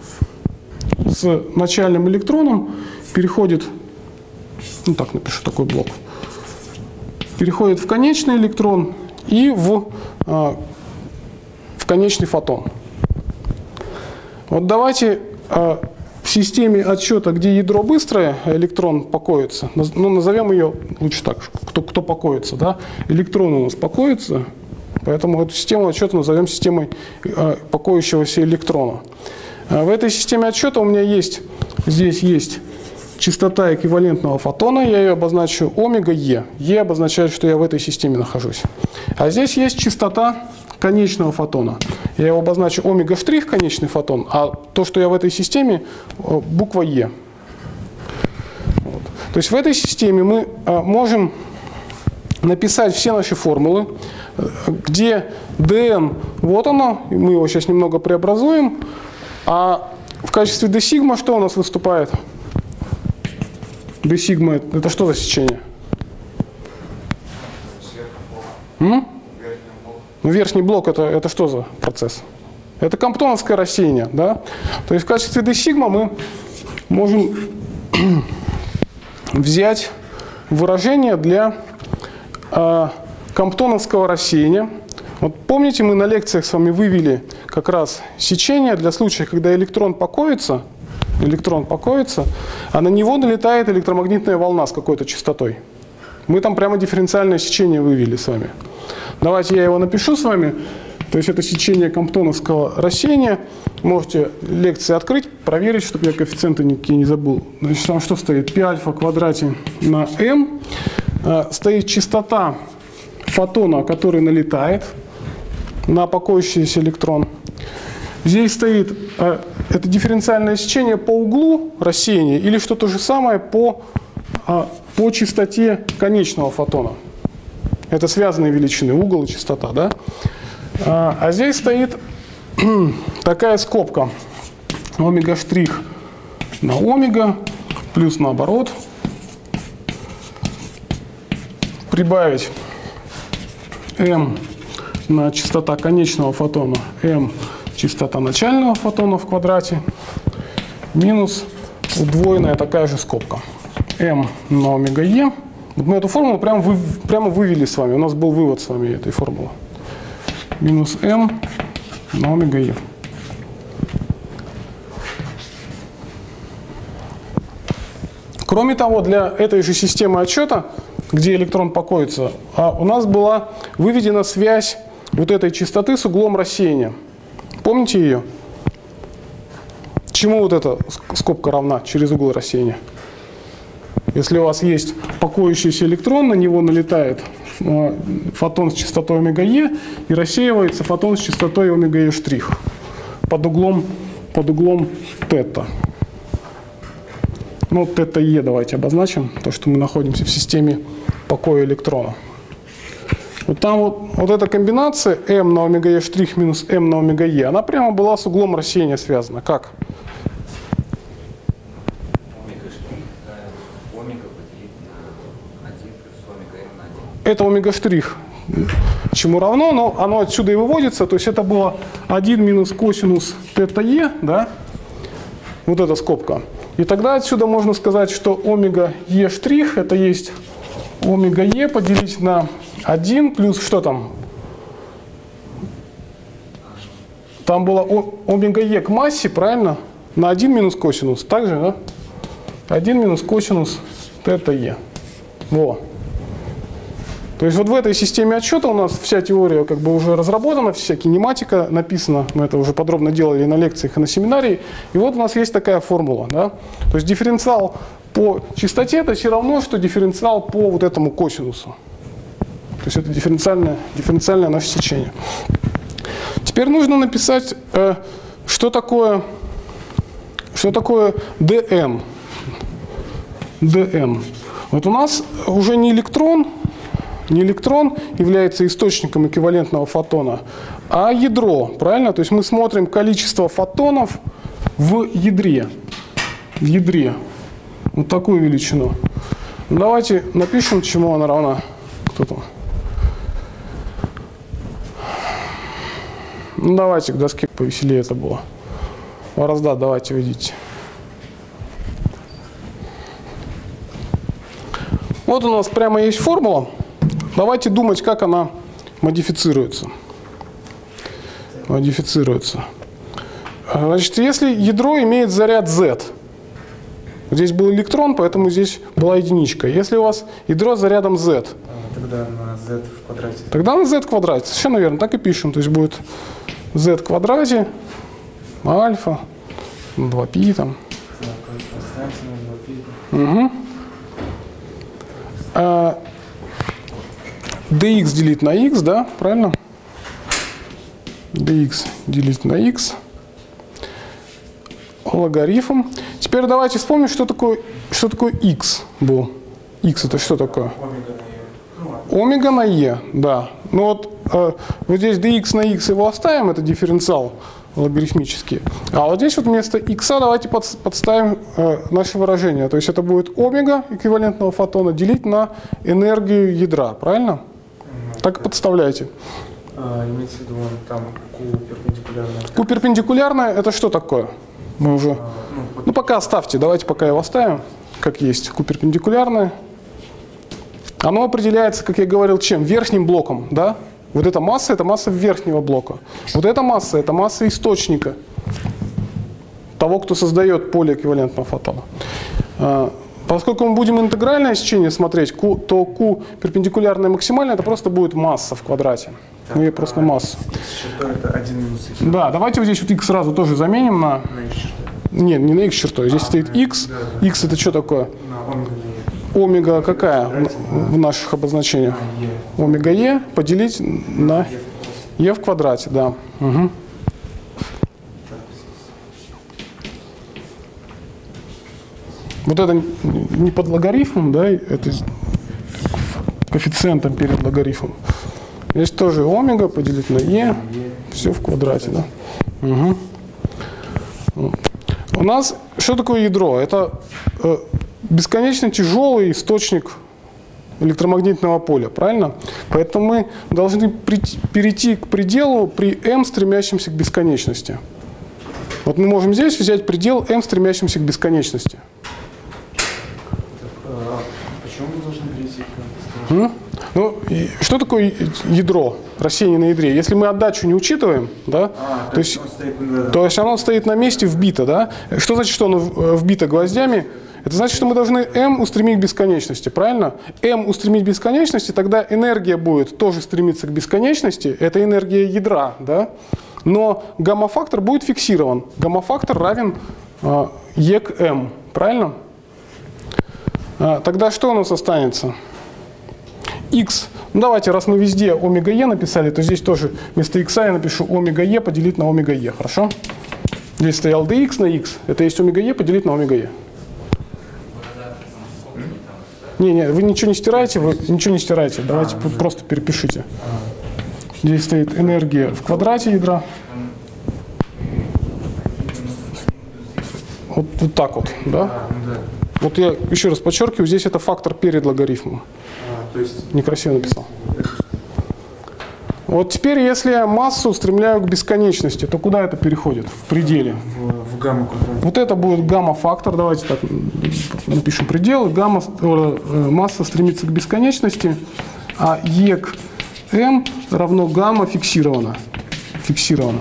с начальным электроном, переходит, ну так напишу такой блок, переходит в конечный электрон и в, в конечный фотон. Вот давайте в системе отсчета, где ядро быстрое, а электрон покоится, ну, назовем ее лучше так, кто, кто покоится, да? Электрон у нас покоится, поэтому эту систему отсчета назовем системой покоящегося электрона. В этой системе отсчета у меня есть, здесь есть частота эквивалентного фотона, я ее обозначу омега Е. Е обозначает, что я в этой системе нахожусь. А здесь есть частота конечного фотона. Я его обозначу омега штрих, конечный фотон, а то, что я в этой системе, буква Е. Вот. То есть в этой системе мы можем написать все наши формулы, где dn, вот оно, мы его сейчас немного преобразуем, а в качестве d сигма что у нас выступает? d сигма – это что за сечение? М? Ну, верхний блок это, это что за процесс? Это комптоновское рассеяние, да? То есть в качестве d сигма мы можем взять выражение для э, комптоновского рассеяния. Вот помните, мы на лекциях с вами вывели как раз сечение для случая, когда электрон покоится, электрон покоится, а на него налетает электромагнитная волна с какой-то частотой. Мы там прямо дифференциальное сечение вывели с вами. Давайте я его напишу с вами. То есть это сечение комптоновского рассеяния. Можете лекции открыть, проверить, чтобы я коэффициенты никакие не забыл. Значит, там что стоит? Пи альфа в квадрате на m. Стоит частота фотона, который налетает на покоящийся электрон. Здесь стоит это дифференциальное сечение по углу рассеяния или что то же самое по, по частоте конечного фотона. Это связанные величины, угол и частота, да? А, а здесь стоит такая скобка. Омега штрих на омега, плюс наоборот. Прибавить m на частота конечного фотона, m частота начального фотона в квадрате, минус удвоенная такая же скобка. m на омега e. Вот мы эту формулу прямо, вы, прямо вывели с вами. У нас был вывод с вами этой формулы. Минус m на омега e. Кроме того, для этой же системы отсчета, где электрон покоится, у нас была выведена связь вот этой частоты с углом рассеяния. Помните ее? Чему вот эта скобка равна через угол рассеяния? Если у вас есть покоящийся электрон, на него налетает фотон с частотой омега е и рассеивается фотон с частотой омега е штрих под углом, под углом тета. Ну, тета е давайте обозначим, то, что мы находимся в системе покоя электрона. Вот там вот, вот эта комбинация m на омега е штрих минус m на омега е, она прямо была с углом рассеяния связана. Как? Это омега штрих, чему равно, но оно отсюда и выводится, то есть это было один минус косинус тета е, да, вот эта скобка. И тогда отсюда можно сказать, что омега е штрих это есть омега е поделить на один плюс что там? Там было омега е к массе, правильно? На один минус косинус, так же, да? один минус косинус тета е. Во. То есть вот в этой системе отсчета у нас вся теория как бы уже разработана, вся кинематика написана, мы это уже подробно делали на лекциях и на семинарии. И вот у нас есть такая формула, да? То есть дифференциал по частоте это все равно, что дифференциал по вот этому косинусу. То есть это дифференциальное, дифференциальное наше сечение. Теперь нужно написать, э, что такое, что такое dn. dn. Вот у нас уже не электрон, не электрон является источником эквивалентного фотона, а ядро, правильно? То есть мы смотрим количество фотонов в ядре. В ядре. Вот такую величину. Ну, давайте напишем, чему она равна. Кто там? Ну, давайте к доске повеселее это было. Раздат, давайте видите. Вот у нас прямо есть формула. Давайте думать, как она, модифицируется. Модифицируется. Значит, если ядро имеет заряд Z, здесь был электрон, поэтому здесь была единичка. Если у вас ядро с зарядом Z, Тогда на z в квадрате. тогда на Z в квадрате. Совершенно верно, так и пишем. То есть будет Z в квадрате, альфа, два пи там. Угу. А, dx делить на x, да, правильно? dx делить на x. Логарифм. Теперь давайте вспомним, что такое, что такое x был. X это что такое? Омега на e, да. Ну вот, э, вот здесь dx на x его оставим, это дифференциал логарифмический. А вот здесь вот вместо x давайте под, подставим э, наше выражение. То есть это будет омега эквивалентного фотона делить на энергию ядра, правильно? Mm-hmm. Так и подставляйте. А, имеется в виду там Q перпендикулярная. Q перпендикулярная это что такое? Мы уже... А, ну, ну пока оставьте, давайте пока его оставим, как есть. Q перпендикулярная. Оно определяется, как я говорил, чем? Верхним блоком, да? Вот эта масса – это масса верхнего блока. Вот эта масса – это масса источника, того, кто создает поле эквивалентного фотона. Поскольку мы будем интегральное сечение смотреть, Q, то Q перпендикулярная максимальная – это просто будет масса в квадрате. Так, ну, и просто масса. Это один минус x. Да, давайте вот здесь вот x сразу тоже заменим на… На x чертой. Нет, не на x чертой. Здесь а, стоит x. Да, да. X – это что такое? На омега. Омега какая в, в наших обозначениях? Омега Е поделить на Е в квадрате, да. Угу. Вот это не под логарифмом, да, это коэффициентом перед логарифмом. Здесь тоже омега поделить на Е, все в квадрате, да. Угу. У нас что такое ядро? Это э, бесконечно тяжелый источник электромагнитного поля, правильно? Поэтому мы должны прийти, перейти к пределу при m, стремящемся к бесконечности. Вот мы можем здесь взять предел m, стремящемся к бесконечности. А почему мы должны перейти к m? Ну, что такое ядро, рассеяние на ядре? Если мы отдачу не учитываем, да, а, то, то, есть, стоит, да, то есть оно стоит на месте вбито, да? Что значит, что оно вбито гвоздями? Это значит, что мы должны m устремить к бесконечности, правильно? M устремить к бесконечности, тогда энергия будет тоже стремиться к бесконечности, это энергия ядра, да? Но гамма-фактор будет фиксирован. Гамма-фактор равен э, E к m, правильно? А, тогда что у нас останется? X. Ну давайте, раз мы везде омега Е написали, то здесь тоже вместо x я напишу омега Е поделить на омега Е, хорошо? Здесь стоял dx на x, это есть омега Е поделить на омега Е. Не, не, вы ничего не стираете, вы ничего не стираете, давайте а, просто перепишите. Здесь стоит энергия в квадрате ядра. Вот, вот так вот, да? Вот я еще раз подчеркиваю, здесь это фактор перед логарифмом. То есть... Некрасиво написал. Вот теперь, если я массу устремляю к бесконечности, то куда это переходит? В пределе. В, в гамма квадрат. Вот это будет гамма-фактор. Давайте так напишем предел. Гамма, масса стремится к бесконечности, а Е к М равно гамма фиксировано. Фиксировано.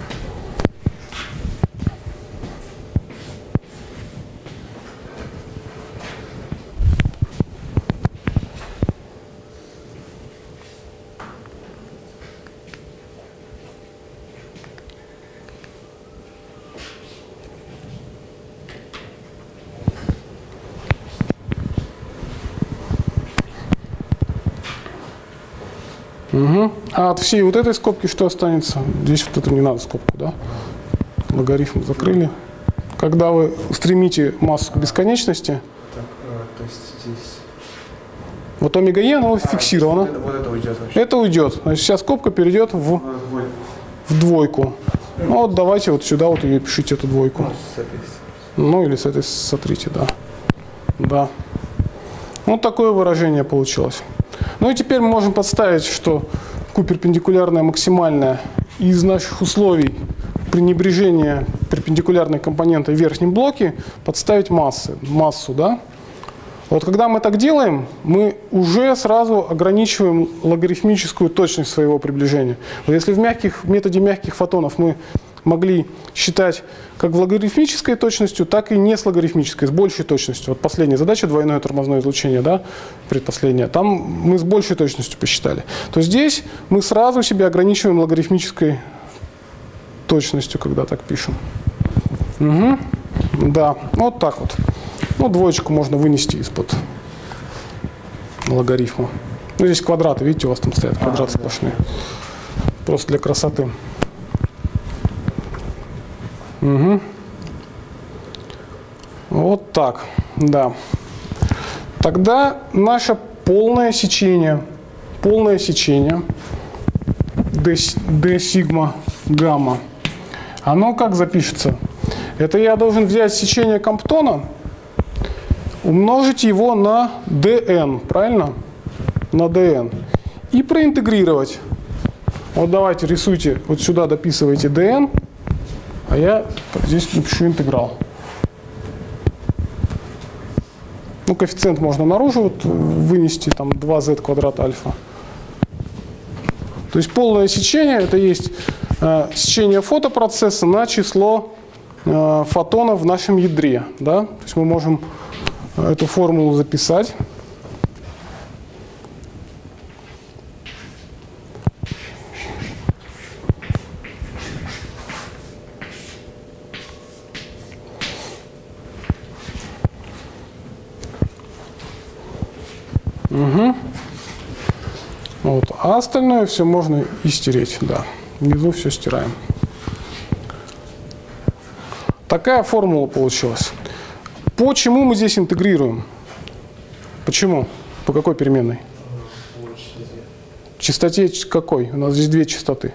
Угу. А от всей вот этой скобки что останется? Здесь вот это не надо скобку, да? Логарифм закрыли. Когда вы устремите массу к бесконечности, так, а, то есть здесь... вот омега Е, оно а, фиксировано. Это, вот это уйдет вообще. Это уйдет. Значит, вся скобка перейдет в, в двойку. Ну вот давайте вот сюда вот ее пишите, эту двойку. Ну или с этой сотрите, да. Да. Вот такое выражение получилось. Ну и теперь мы можем подставить, что Q перпендикулярная максимальная из наших условий пренебрежения перпендикулярной компонентой в верхнем блоке подставить массы, массу, да? Вот когда мы так делаем, мы уже сразу ограничиваем логарифмическую точность своего приближения. Вот если в, мягких, в методе мягких фотонов мы могли считать как в логарифмической точностью, так и не с логарифмической, с большей точностью. Вот последняя задача, двойное тормозное излучение, да, предпоследняя, там мы с большей точностью посчитали. То здесь мы сразу себя ограничиваем логарифмической точностью, когда так пишем. Угу. Да, вот так вот. Ну, двоечку можно вынести из-под логарифма. Ну, здесь квадраты, видите, у вас там стоят квадраты сплошные. Просто для красоты. Угу. Вот так, да. Тогда наше полное сечение, полное сечение d, d сигма гамма, оно как запишется? Это я должен взять сечение Комптона, умножить его на dn, правильно? На dn. И проинтегрировать. Вот давайте рисуйте, вот сюда дописывайте dn, а я здесь напишу интеграл. Ну, коэффициент можно наружу вот вынести, там два зет квадрат альфа. То есть полное сечение, это есть э, сечение фотопроцесса на число э, фотонов в нашем ядре. Да? То есть мы можем эту формулу записать. Угу. Вот. А остальное все можно и стереть. Да. Внизу все стираем. Такая формула получилась. Почему мы здесь интегрируем? Почему? По какой переменной? По частоте. Частоте какой? У нас здесь две частоты.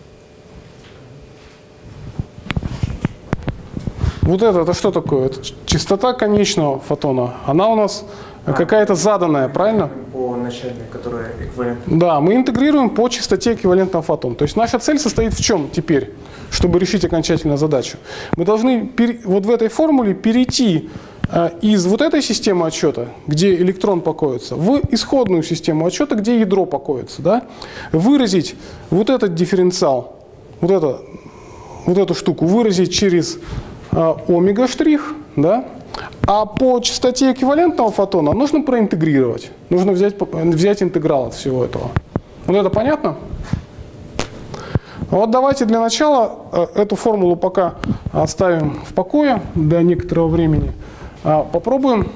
Вот это, это что такое? Это частота конечного фотона. Она у нас а, какая-то заданная, правильно? По начальной, которая эквивалентна. Да, мы интегрируем по частоте эквивалентного фотона. То есть наша цель состоит в чем теперь, чтобы решить окончательно задачу? Мы должны вот в этой формуле перейти из вот этой системы отсчета, где электрон покоится, в исходную систему отсчета, где ядро покоится. Да? Выразить вот этот дифференциал, вот, это, вот эту штуку, выразить через омега штрих, да? А по частоте эквивалентного фотона нужно проинтегрировать. Нужно взять, взять интеграл от всего этого. Вот это понятно? Вот давайте для начала эту формулу пока оставим в покое до некоторого времени. Попробуем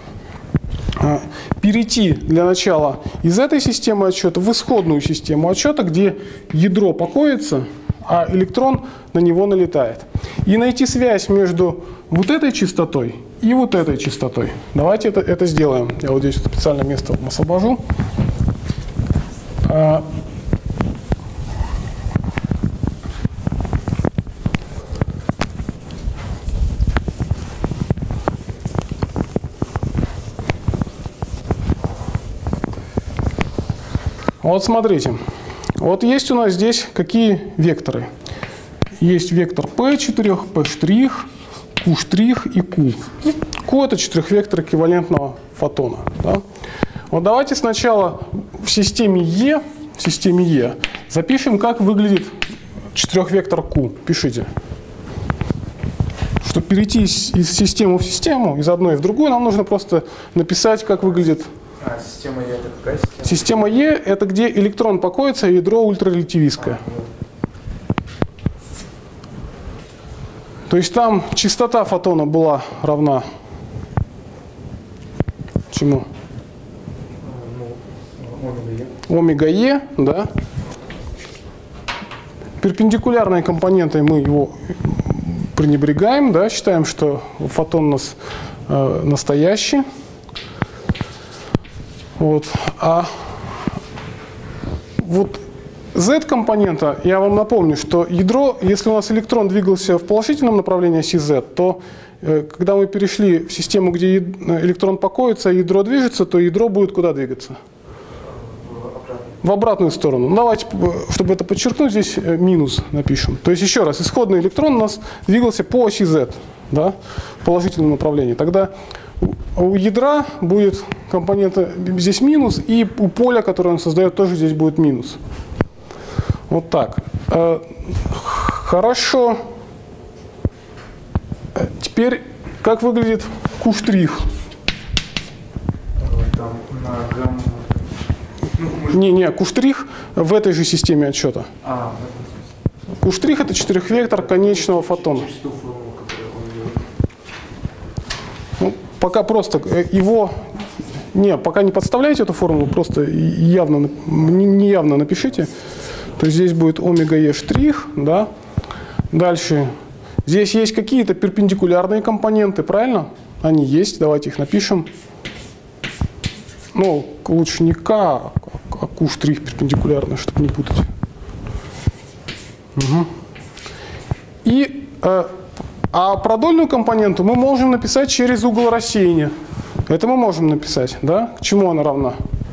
перейти для начала из этой системы отсчета в исходную систему отсчета, где ядро покоится, а электрон на него налетает. И найти связь между вот этой частотой и вот этой частотой. Давайте это, это сделаем. Я вот здесь специально место вам освобожу. Вот смотрите. Вот есть у нас здесь какие векторы? Есть вектор P четыре, P', Q' и Q. Q это четырехвектор эквивалентного фотона. Да? Вот давайте сначала в системе E, в системе E запишем, как выглядит четырехвектор Q. Пишите. Чтобы перейти из, из системы в систему, из одной в другую, нам нужно просто написать, как выглядит. А, система Е это какая система? Система Е это где электрон покоится, а ядро ультрарелятивистское. А, То есть там частота фотона была равна чему? ну, омега Е. Омега Е, да. Перпендикулярной компонентой мы его пренебрегаем, да, считаем, что фотон у нас э, настоящий. Вот. А вот Z-компонента, я вам напомню, что ядро, если у нас электрон двигался в положительном направлении оси Z, то э, когда мы перешли в систему, где электрон покоится, а ядро движется, то ядро будет куда двигаться? В обратную сторону. Ну, давайте, чтобы это подчеркнуть, здесь минус напишем. То есть еще раз, исходный электрон у нас двигался по оси Z, да, в положительном направлении. Тогда у ядра будет компонента здесь минус, и у поля, которое он создает, тоже здесь будет минус. Вот так. Хорошо. Теперь, как выглядит Q'? Там на гамму. Не, не, Q' в этой же системе отсчета. А, Q' это четырехвектор конечного фотона. через ту формулу, которую он делает. Ну, пока просто его... Не, пока не подставляйте эту формулу, просто явно, не явно напишите. То есть здесь будет омега Е штрих, да. Дальше. Здесь есть какие-то перпендикулярные компоненты, правильно? Они есть, давайте их напишем. Ну, лучше не К, а Q' перпендикулярно, чтобы не путать. Угу. И, э, а продольную компоненту мы можем написать через угол рассеяния. Это мы можем написать, да? К чему она равна?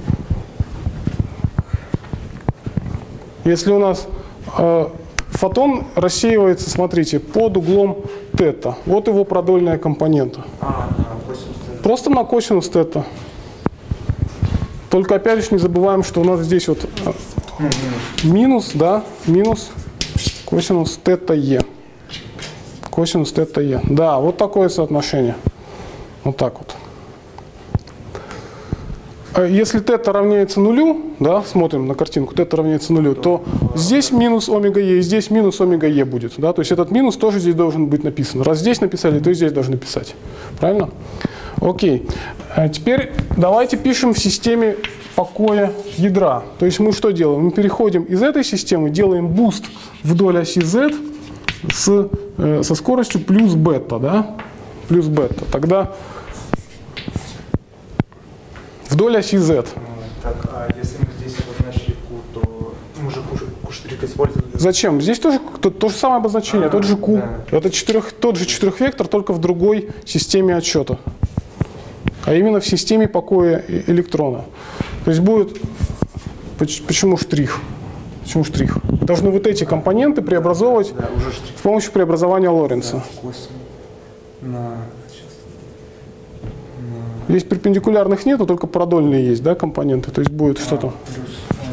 Если у нас э, фотон рассеивается, смотрите, под углом тета. Вот его продольная компонента. А, на косинус тета. Просто на косинус тета. Только опять же не забываем, что у нас здесь вот Ну, минус. минус, да, минус косинус тета Е. Косинус тета Е. Да, вот такое соотношение. Вот так вот. Если тета равняется нулю, да, смотрим на картинку, тета равняется нулю, то здесь минус омега Е, и здесь минус омега Е будет. Да, то есть этот минус тоже здесь должен быть написан. Раз здесь написали, то и здесь должны писать. Правильно? Окей. А теперь давайте пишем в системе покоя ядра. То есть мы что делаем? Мы переходим из этой системы, делаем буст вдоль оси Z с, э, со скоростью плюс бета. Да? Плюс бета. Тогда вдоль оси Z. Так, а если мы здесь обозначили Q, то мы же Q' использовали. Зачем? Здесь тоже то, то же самое обозначение, А, тот же Q. да. Это четырех, тот же четырехвектор, только в другой системе отсчета. А именно в системе покоя электрона. То есть будет... Почему штрих? Почему штрих? Вы должны вот эти компоненты преобразовывать Да, уже штрих. с помощью преобразования Лоренца. Да, косин на... Сейчас. На... Здесь перпендикулярных нету, только продольные есть, да, компоненты. То есть будет А, что-то... плюс.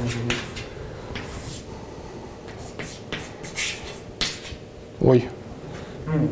Ой. Ну,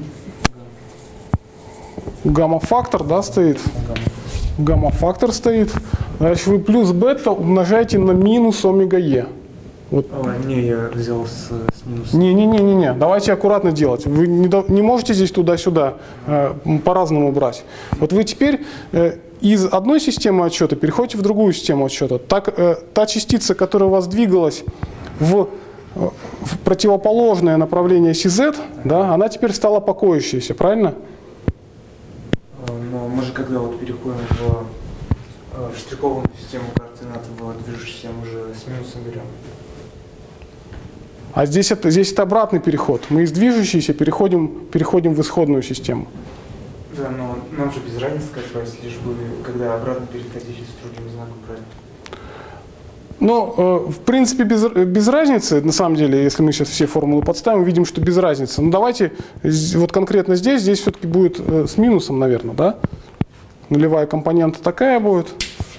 Гамма-фактор, да, стоит? гамма. Гамма-фактор стоит. Значит, вы плюс бета умножаете на минус омега Е. Вот. А, не, я взял с, с минусом. Не-не-не-не, давайте аккуратно делать. Вы не, до- не можете здесь туда-сюда э, по-разному брать. Вот вы теперь э, из одной системы отсчета переходите в другую систему отсчета. Так, э, та частица, которая у вас двигалась в, э, в противоположное направление оси Z, да, она теперь стала покоящейся, правильно? А, Но мы же когда вот переходим в, э, в штрихованную систему координат, в движущуюся мы уже с минусом берем. А здесь это, здесь это обратный переход. Мы из движущейся переходим, переходим в исходную систему. Да, но нам же без разницы, как раз, лишь бы, когда обратно переходили с другим знаком, правильно? Ну, э, в принципе, без, без разницы, на самом деле, если мы сейчас все формулы подставим, видим, что без разницы. Но давайте, з- вот конкретно здесь, здесь все-таки будет э, с минусом, наверное, да? Нулевая компонента такая будет.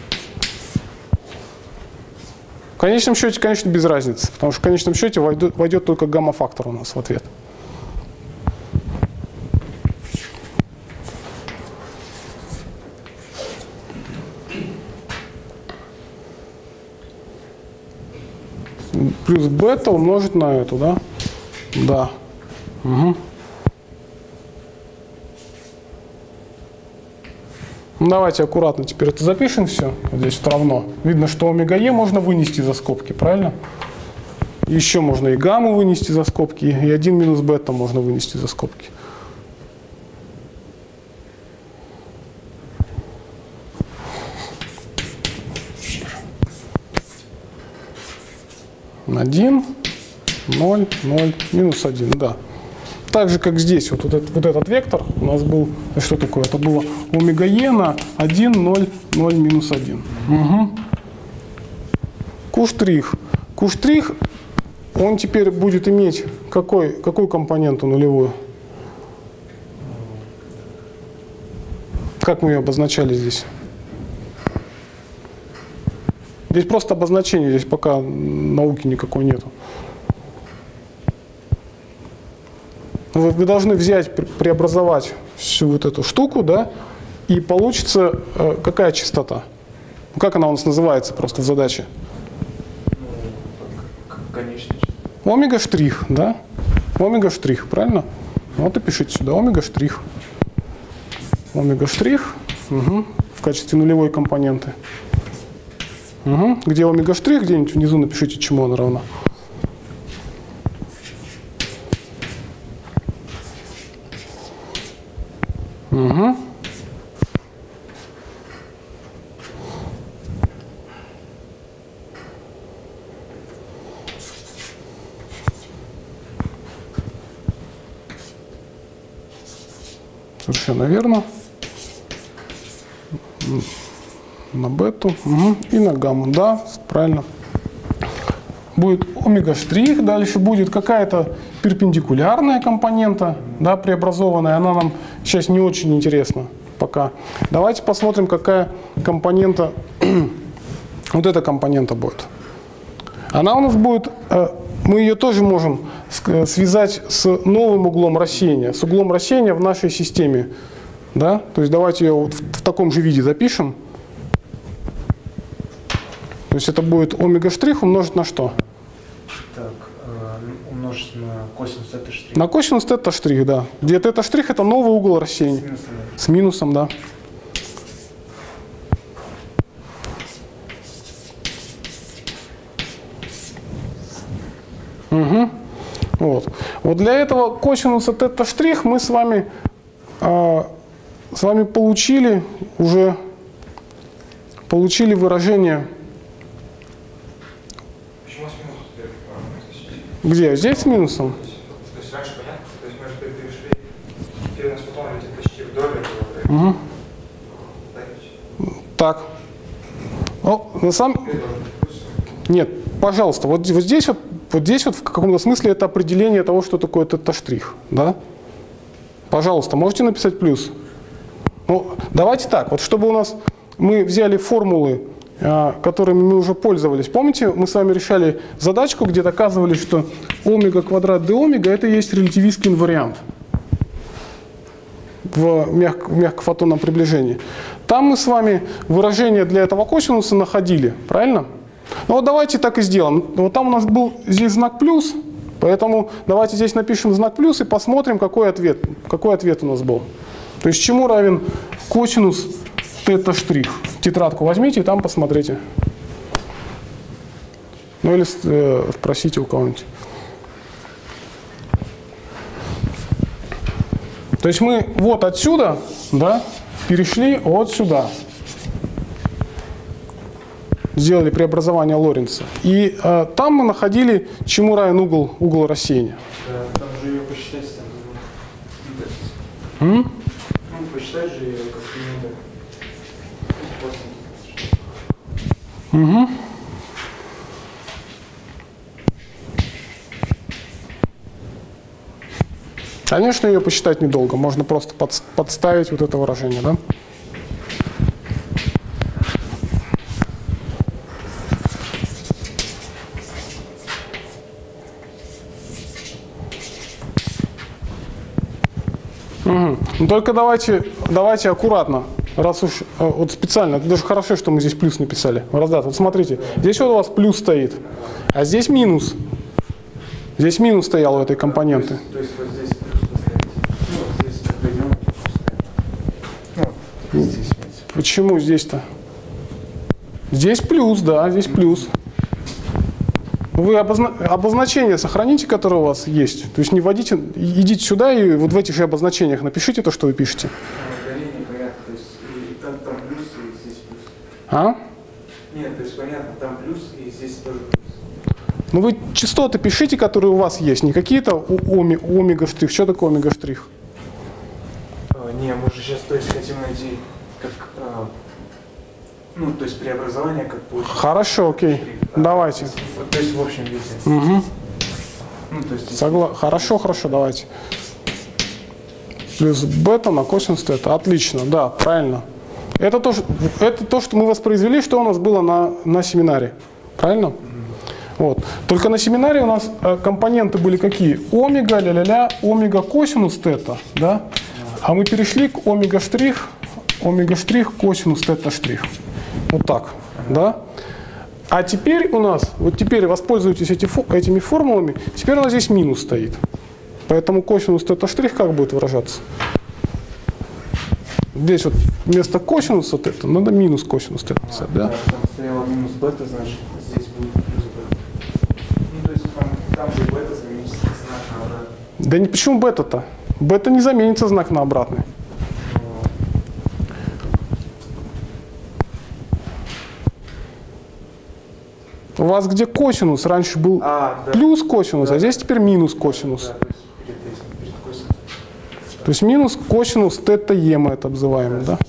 В конечном счете, конечно, без разницы, потому что в конечном счете войдет, войдет только гамма-фактор у нас в ответ. Плюс бета умножить на эту, да? Да. Угу. Ну, давайте аккуратно теперь это запишем все. Вот здесь вот равно. Видно, что омега Е можно вынести за скобки, правильно? Еще можно и гамму вынести за скобки, и один минус бета можно вынести за скобки. один, ноль, ноль, минус один, да. Так же, как здесь, вот, вот, этот, вот этот вектор у нас был, что такое? Это было омега Е на один, ноль, ноль, минус один. Угу. Q'. Q', он теперь будет иметь какой, какую компоненту нулевую? Как мы ее обозначали здесь? Здесь просто обозначение, здесь пока науки никакой нету. Вы, вы должны взять, преобразовать всю вот эту штуку, да, и получится э, какая частота? Ну, как она у нас называется просто в задаче? Ну, конечно. Омега штрих, да? Омега штрих, правильно? Вот и пишите сюда омега штрих. Омега штрих, угу, в качестве нулевой компоненты. Угу. Где омега штрих, где-нибудь внизу напишите, чему она равна. Угу. Совершенно верно. На бету, угу. И на гамму, да, правильно. Будет омега штрих, дальше будет какая-то перпендикулярная компонента, да, преобразованная, она нам сейчас не очень интересна пока. Давайте посмотрим, какая компонента, вот эта компонента будет. Она у нас будет, мы ее тоже можем связать с новым углом рассеяния, с углом рассеяния в нашей системе, да, то есть давайте ее вот в таком же виде запишем. То есть это будет омега штрих умножить на что? Так, э, умножить на косинус тета штрих. На косинус тета штрих, да. Где тета штрих это новый угол рассеяния. С минусом, да. Угу. Вот. Вот для этого косинуса тета штрих мы с вами, э, с вами получили уже получили выражение. Где? Здесь с минусом? То есть раньше понятно, то есть мы же перешли, теперь у нас потом летит почти вдоль этого. Угу. Так. О, на самом... Нет, пожалуйста, вот, вот здесь вот, вот здесь вот в каком-то смысле это определение того, что такое тета-штрих, да? Пожалуйста, можете написать плюс? Ну, давайте так, вот чтобы у нас мы взяли формулы, которыми мы уже пользовались. Помните, мы с вами решали задачку, где доказывали, что омега квадрат d омега это и есть релятивистский инвариант в, мягко, в мягкофотонном приближении. Там мы с вами выражение для этого косинуса находили, правильно? Ну вот давайте так и сделаем. Вот там у нас был здесь знак плюс, поэтому давайте здесь напишем знак плюс и посмотрим, какой ответ, какой ответ у нас был. То есть чему равен косинус тета штрих. Тетрадку возьмите и там посмотрите. Ну или э, спросите у кого-нибудь. То есть мы вот отсюда, да, перешли вот сюда. Сделали преобразование Лоренца. И э, там мы находили, чему равен угол, угол рассеяния. Да, там же ее посчитать там. М? Ну, посчитать же ее как-то не надо. Угу. Конечно, ее посчитать недолго. Можно просто под, подставить вот это выражение, да? Угу. Ну, только давайте, давайте аккуратно. Раз уж вот специально, это даже хорошо, что мы здесь плюс написали. Раздат, вот смотрите, здесь вот у вас плюс стоит, а здесь минус. Здесь минус стоял в этой компоненте. То есть вот здесь плюс поставить. Ну, вот здесь определенно плюс поставить. Ну, здесь нет. Почему здесь-то? Здесь плюс, да, здесь плюс. Вы обозна... обозначения сохраните, которые у вас есть. То есть не вводите, идите сюда и вот в этих же обозначениях напишите то, что вы пишете. А? Нет, то есть понятно, там плюс и здесь тоже плюс. Ну вы частоты пишите, которые у вас есть, не какие-то оме, омега штрих. Что такое омега штрих? А, не, мы же сейчас то есть хотим найти как, а, ну то есть преобразование как получить. Хорошо, окей, штрих, да. Давайте. То есть, вот, то есть в общем виде. Угу. Ну, то есть, Согла... Хорошо, хорошо, давайте. Плюс бета на косинус тета. Отлично, да, правильно. Это то, это то, что мы воспроизвели, что у нас было на, на семинаре. Правильно? Вот. Только на семинаре у нас компоненты были какие? Омега, ля-ля-ля, омега косинус тета. Да? А мы перешли к омега штрих, омега штрих, косинус тета штрих. Вот так. Да? А теперь у нас, вот теперь воспользуйтесь эти, этими формулами, теперь у нас здесь минус стоит. Поэтому косинус тета штрих как будет выражаться? Здесь вот вместо косинуса тета надо минус косинус тета писать, да? Там стояло минус бета, значит здесь будет плюс бета. Ну то есть там, там же бета заменится знак на обратный. Да не почему бета-то? Бета не заменится знак на обратный. У вас где косинус? Раньше был А, да. плюс косинус, Да. а здесь теперь минус косинус. Да, то есть перед этим, перед косинусом. То есть минус косинус тета е мы это обзываем, да?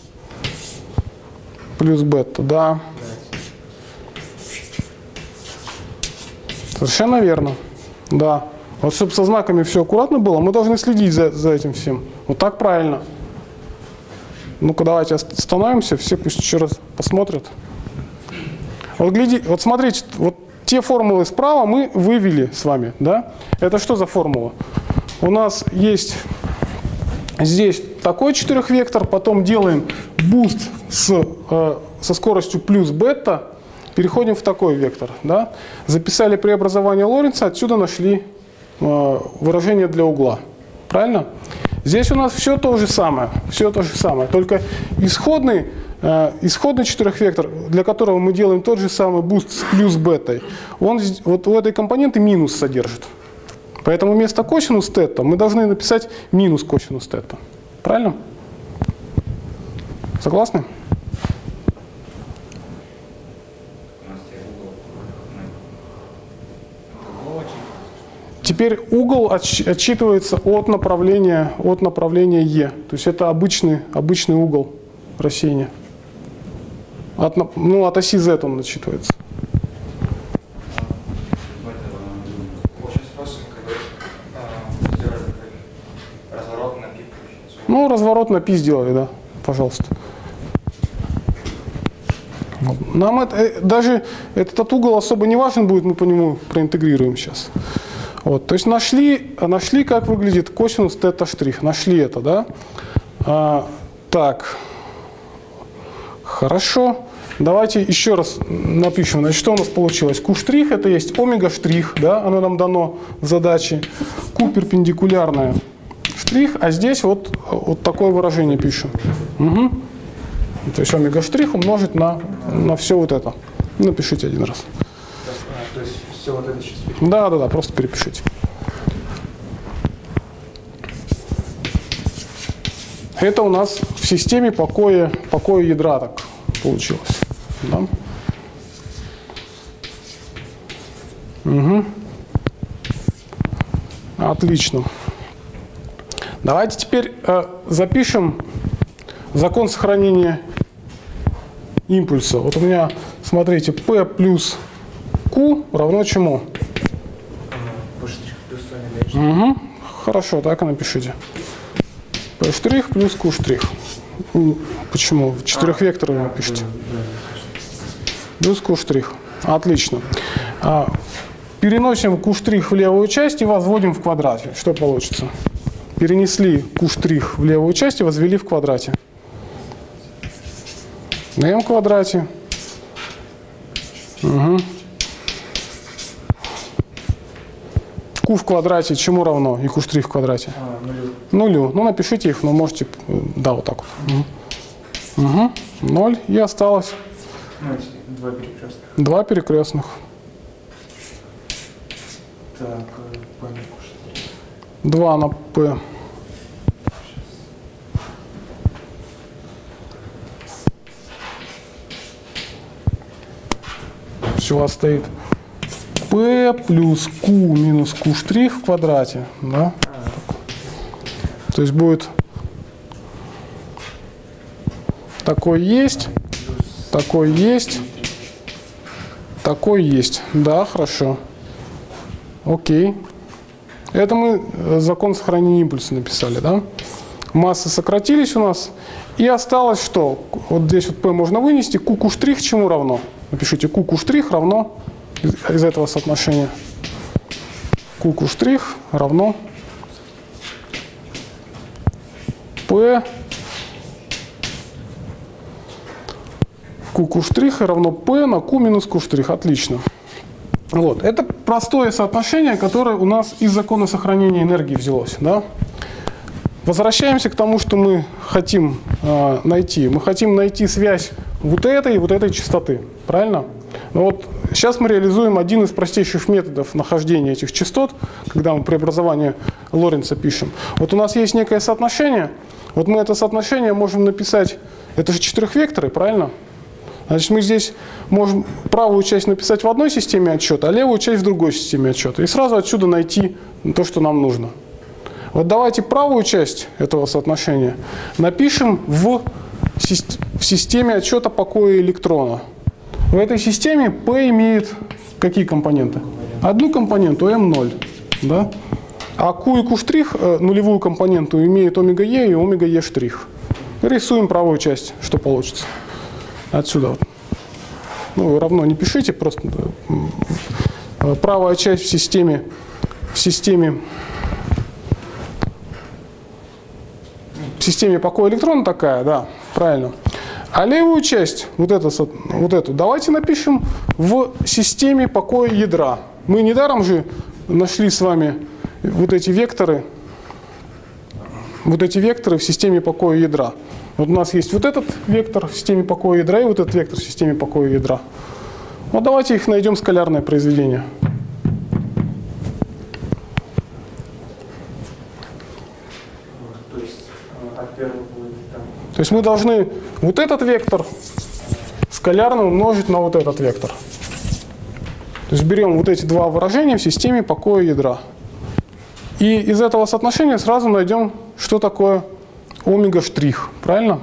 Плюс бета, да. Совершенно верно. Да. Вот чтобы со знаками все аккуратно было, мы должны следить за, за этим всем. Вот так правильно. Ну-ка давайте остановимся, все пусть еще раз посмотрят. Вот, гляди, вот смотрите, вот те формулы справа мы вывели с вами, да? Это что за формула? У нас есть здесь такой четырехвектор, потом делаем буст с, э, со скоростью плюс бета, переходим в такой вектор, да? Записали преобразование Лоренца, отсюда нашли э, выражение для угла, правильно? Здесь у нас все то же самое, все то же самое, только исходный Исходный четырехвектор, для которого мы делаем тот же самый буст с плюс бетой, он вот у этой компоненты минус содержит. Поэтому вместо косинус тета мы должны написать минус косинус тета. Правильно? Согласны? Теперь угол отсчитывается от направления, от направления Е. То есть это обычный, обычный угол рассеяния. От, ну, от оси Z он отсчитывается. Сейчас просто когда сделали разворот на пи. Ну, разворот на пи сделали, да, пожалуйста. Нам это, даже этот угол особо не важен будет, мы по нему проинтегрируем сейчас. Вот, то есть нашли, нашли, как выглядит косинус тета штрих. Нашли это, да? А, так. Хорошо. Давайте еще раз напишем. Значит, что у нас получилось? Q' это есть омега штрих, да, оно нам дано в задаче. Q перпендикулярное штрих, а здесь вот, вот такое выражение пишем. Угу. То есть омега штрих умножить на, на все вот это. Напишите один раз. А, то есть все вот это сейчас. Да, да, да, просто перепишите. Это у нас в системе покоя, покоя ядра так получилось. Да? Угу. Отлично. Давайте теперь э, запишем закон сохранения импульса. Вот у меня, смотрите, P плюс Q равно чему? Угу. Хорошо, так и напишите. P' плюс Q'. Почему? Четырехвекторно напишите. Плюс Q'. Отлично. А, переносим Q' в левую часть и возводим в квадрате. Что получится? Перенесли Q' в левую часть и возвели в квадрате. На m квадрате. Угу. Q в квадрате чему равно? И Q' в квадрате? А, нулю. Нулю. Ну, напишите их, но можете, да, вот так вот. Угу. Угу. Ноль. И осталось Ну, эти два перекрестных. два перекрестных. Так, P на Q'. два на P. Все, у вас стоит P плюс Q минус Q' в квадрате. Да? То есть будет такой есть, такой есть, такой есть. Да, хорошо. Окей. Это мы закон сохранения импульса написали, да? Массы сократились у нас. И осталось что? Вот здесь вот P можно вынести. Q штрих чему равно? Напишите Q штрих равно из, из этого соотношения. Q штрих равно P Q штрих равно P на Q минус Q штрих. Отлично. Вот. Это простое соотношение, которое у нас из закона сохранения энергии взялось. Да? Возвращаемся к тому, что мы хотим э, найти. Мы хотим найти связь вот этой и вот этой частоты. Правильно? Ну вот сейчас мы реализуем один из простейших методов нахождения этих частот, когда мы преобразование Лоренца пишем. Вот у нас есть некое соотношение. Вот мы это соотношение можем написать. Это же четырехвекторы, правильно? Значит, мы здесь можем правую часть написать в одной системе отсчета, а левую часть в другой системе отсчета. И сразу отсюда найти то, что нам нужно. Вот давайте правую часть этого соотношения напишем в, в системе отсчета покоя электрона. В этой системе P имеет какие компоненты? Одну компоненту эм ноль. Да? А Q и Q штрих, нулевую компоненту, имеют омега Е и омега Е штрих. Рисуем правую часть, что получится. Отсюда вот. Ну, равно не пишите, просто правая часть в системе, в системе, в системе покоя электрона такая, да, правильно. А левую часть, вот эту, вот эту, давайте напишем в системе покоя ядра. Мы недаром же нашли с вами вот эти векторы, вот эти векторы в системе покоя ядра. Вот у нас есть вот этот вектор в системе покоя ядра и вот этот вектор в системе покоя ядра. Вот давайте их найдем скалярное произведение. То есть от первого будет там. То есть мы должны вот этот вектор скалярно умножить на вот этот вектор. То есть берем вот эти два выражения в системе покоя ядра. И из этого соотношения сразу найдем, что такое омега штрих. Правильно?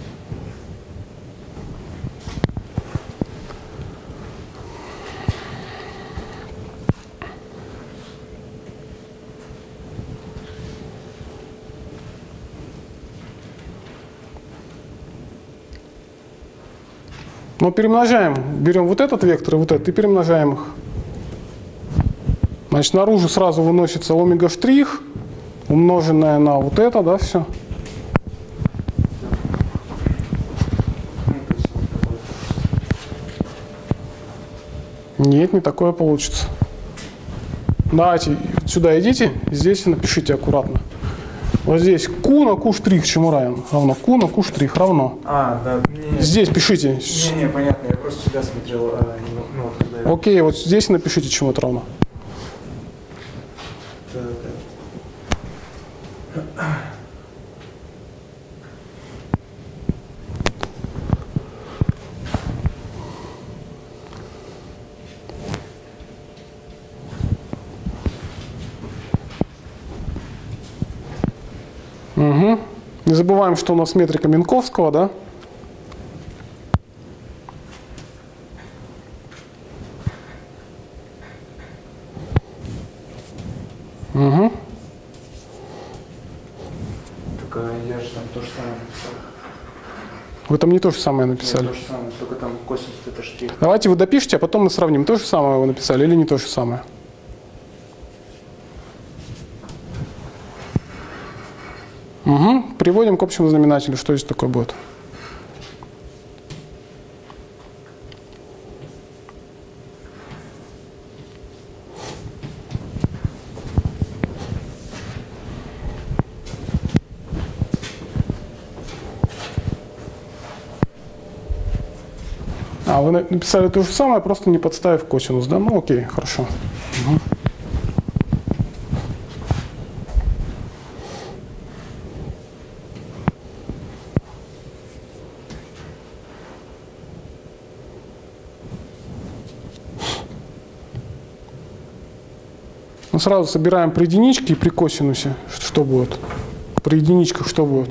Но перемножаем. Берем вот этот вектор и вот этот и перемножаем их. Значит, наружу сразу выносится омега штрих, умноженное на вот это, да, все. Нет, не такое получится. Давайте сюда идите, здесь напишите аккуратно. Вот здесь Q на Q штрих чему равен? Равно Q на Q штрих равно. А, да. Не, здесь пишите. Не, не, понятно, я просто сюда смотрел. А, ну, вот, когда я... Окей, вот здесь напишите, чему это равно. Да, да. Угу. Не забываем, что у нас метрика Минковского, да? Угу. Так я же там то же самое написал. Вы там не то же самое написали. Нет, то же самое, только там косинус это штрих. Давайте вы допишите, а потом мы сравним, то же самое вы написали или не то же самое. Угу. Приводим к общему знаменателю. Что здесь такое будет? А, вы написали то же самое, просто не подставив косинус, да? Ну окей, хорошо. Угу. Мы сразу собираем при единичке и при косинусе. Что будет? При единичках что будет?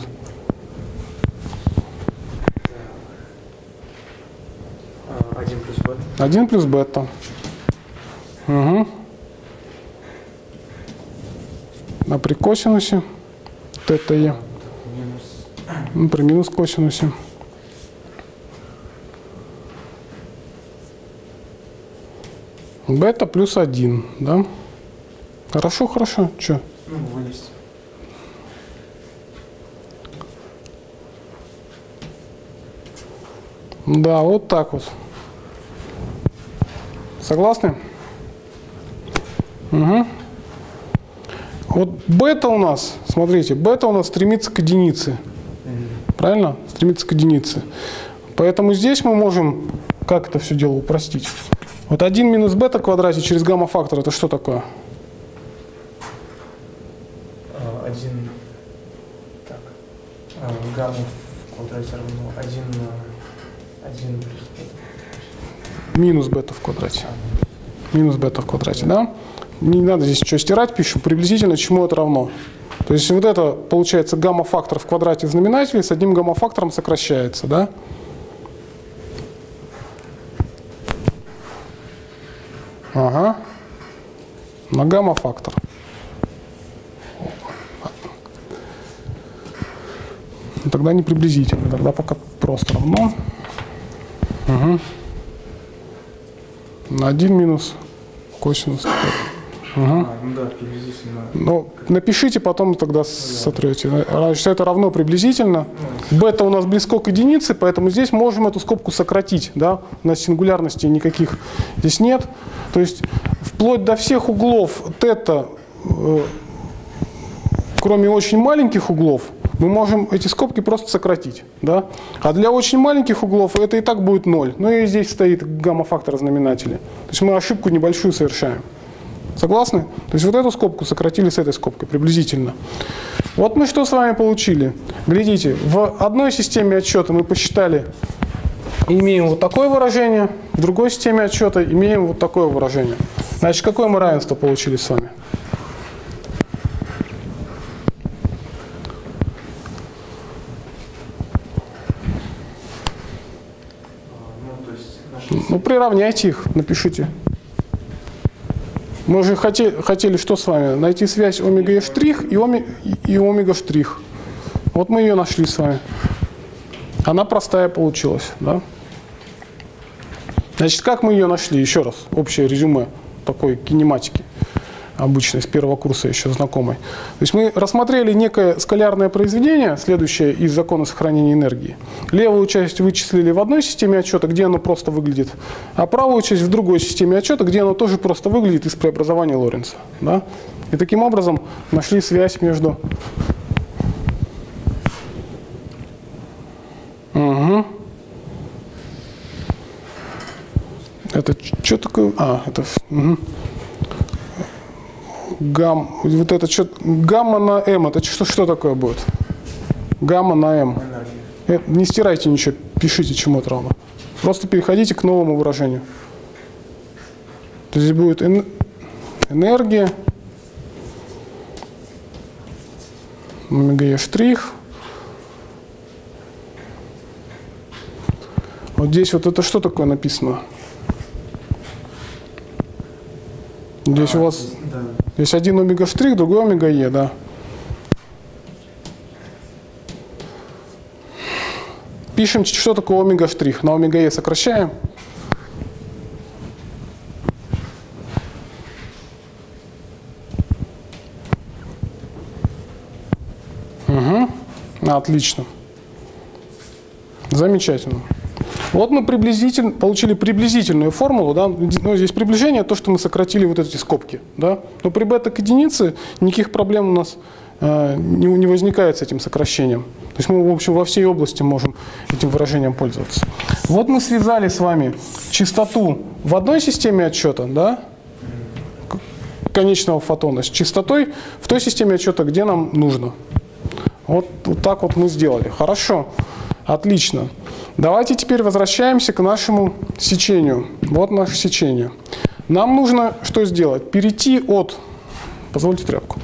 один плюс бета. один плюс бета. Угу. А при косинусе тета е. Ну, при минус косинусе. Бета плюс один, да? Хорошо, хорошо. Че? Ну, вынести. Да, вот так вот. Согласны? Угу. Вот бета у нас, смотрите, бета у нас стремится к единице. Mm-hmm. Правильно? Стремится к единице. Поэтому здесь мы можем, как это все дело упростить? Вот один минус бета в квадрате через гамма-фактор, это что такое? один, так, гамма в квадрате равно один на один плюс бета. Минус бета в квадрате. Минус бета в квадрате, да? Не надо здесь что стирать, пишу приблизительно, чему это равно. То есть вот это получается гамма-фактор в квадрате в знаменателе с одним гамма-фактором сокращается, да? Ага. На гамма-фактор. Тогда не приблизительно, тогда пока просто равно. Угу. На один минус косинус. Угу. А, ну да, приблизительно. Ну, напишите, потом тогда сотрете. Значит, это равно приблизительно. Бета у нас близко к единице, поэтому здесь можем эту скобку сократить. Да? У нас сингулярностей никаких здесь нет. То есть вплоть до всех углов тета, э, кроме очень маленьких углов, мы можем эти скобки просто сократить. Да? А для очень маленьких углов это и так будет ноль. Ну и здесь стоит гамма-фактор знаменателя. То есть мы ошибку небольшую совершаем. Согласны? То есть вот эту скобку сократили с этой скобкой приблизительно. Вот мы что с вами получили. Глядите, в одной системе отсчета мы посчитали, имеем вот такое выражение, в другой системе отсчета имеем вот такое выражение. Значит, какое мы равенство получили с вами? Ну, то есть наши... Ну, приравняйте их, напишите. Мы же хотели, хотели что с вами? Найти связь омега e' и, оме, и омега штрих. Вот мы ее нашли с вами. Она простая получилась. Да? Значит, как мы ее нашли? Еще раз, общее резюме такой кинематики. Обычной, с первого курса еще знакомой. То есть мы рассмотрели некое скалярное произведение, следующее из закона сохранения энергии. Левую часть вычислили в одной системе отчета, где оно просто выглядит, а правую часть в другой системе отчета, где оно тоже просто выглядит из преобразования Лоренца. Да? И таким образом нашли связь между... Угу. Это что такое? А, это... Угу. Гам, вот это что, гамма на m, это что, что такое будет? Гамма на m. Это, не стирайте ничего, пишите, чему это равно. Просто переходите к новому выражению. То есть здесь будет эн, энергия, омега e штрих. Вот здесь вот это что такое написано? Здесь а, у вас да. Здесь один омега штрих, другой омега e, да. Пишем, что такое омега штрих. На омега e сокращаем. Угу. Отлично. Замечательно. Вот мы приблизительно, получили приблизительную формулу, да, но здесь приближение, то, что мы сократили вот эти скобки. Да. Но при бета к единице никаких проблем у нас э, не, не возникает с этим сокращением. То есть мы, в общем, во всей области можем этим выражением пользоваться. Вот мы связали с вами частоту в одной системе отсчета, да, конечного фотона, с частотой в той системе отсчета, где нам нужно. Вот, вот так вот мы сделали. Хорошо, отлично. Давайте теперь возвращаемся к нашему сечению. Вот наше сечение. Нам нужно что сделать? Перейти от... Позвольте тряпку.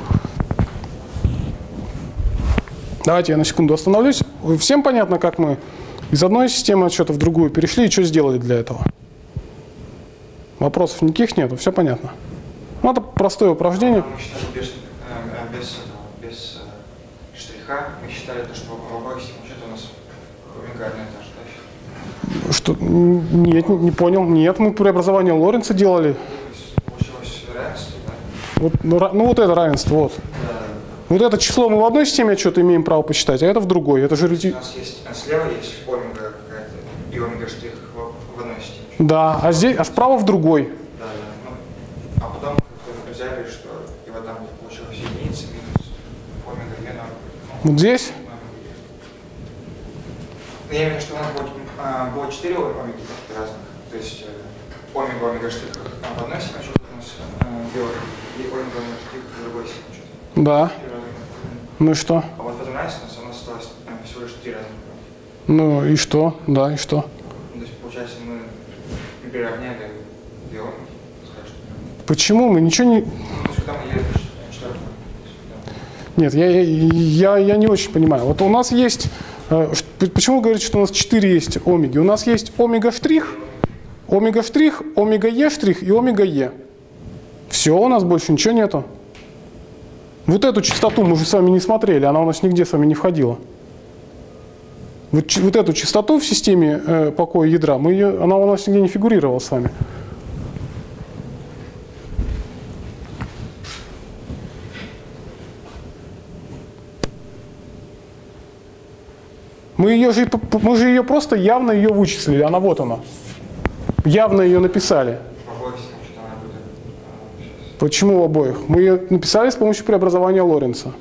Давайте я на секунду остановлюсь. Всем понятно, как мы из одной системы отсчета в другую перешли и что сделали для этого? Вопросов никаких нету, все понятно. Ну, это простое упражнение. Мы считали без, без, без штриха, мы считали, то, что в обоих системах учета у нас омега одна и та же, да? Что? Нет, не, не понял. Нет, мы преобразование Лоренца делали. Получилось равенство, да? Вот, ну, ну вот это равенство, вот. Да. Вот это число мы в одной системе отчета имеем право посчитать, а это в другой. Это же У нас есть, а слева есть омега какая-то и омега штрих в, в одной системе. Да, а здесь, а справа в другой. Да, да. Ну, а потом как-то взяли, что и вот там где получилось единица минус омега е на... Ну, Вот здесь? Ну, я имею в виду, что у нас было, а, было четыре омеги разных. То есть э, омега, омега штрих в одной системе отчета у нас э, белый, и омега, омега штрих в другой системе отчета. Да. Ну и что? А вот в этом равенстве у нас осталось э, всего лишь три разных. Ну и что? Да, и что? Ну, то есть, получается, мы приравняли две омеги. Скажем, Почему мы ничего не... ну, то есть, когда мы ели четвертую. Нет, я, я, я не очень понимаю. Вот у нас есть... э, ш- Почему вы говорите, что у нас четыре есть омеги? У нас есть омега-штрих, омега-штрих, омега-е-штрих и омега-е. Все, у нас больше ничего нету. Вот эту частоту мы же с вами не смотрели, она у нас нигде с вами не входила. Вот, ч- вот эту частоту в системе э, покоя ядра, мы ее, она у нас нигде не фигурировала с вами. Мы ее, же, мы же ее просто явно ее вычислили, она вот она. Явно ее написали. В обоих системах что она будет. а, сейчас. Почему в обоих? Мы ее написали с помощью преобразования Лоренца.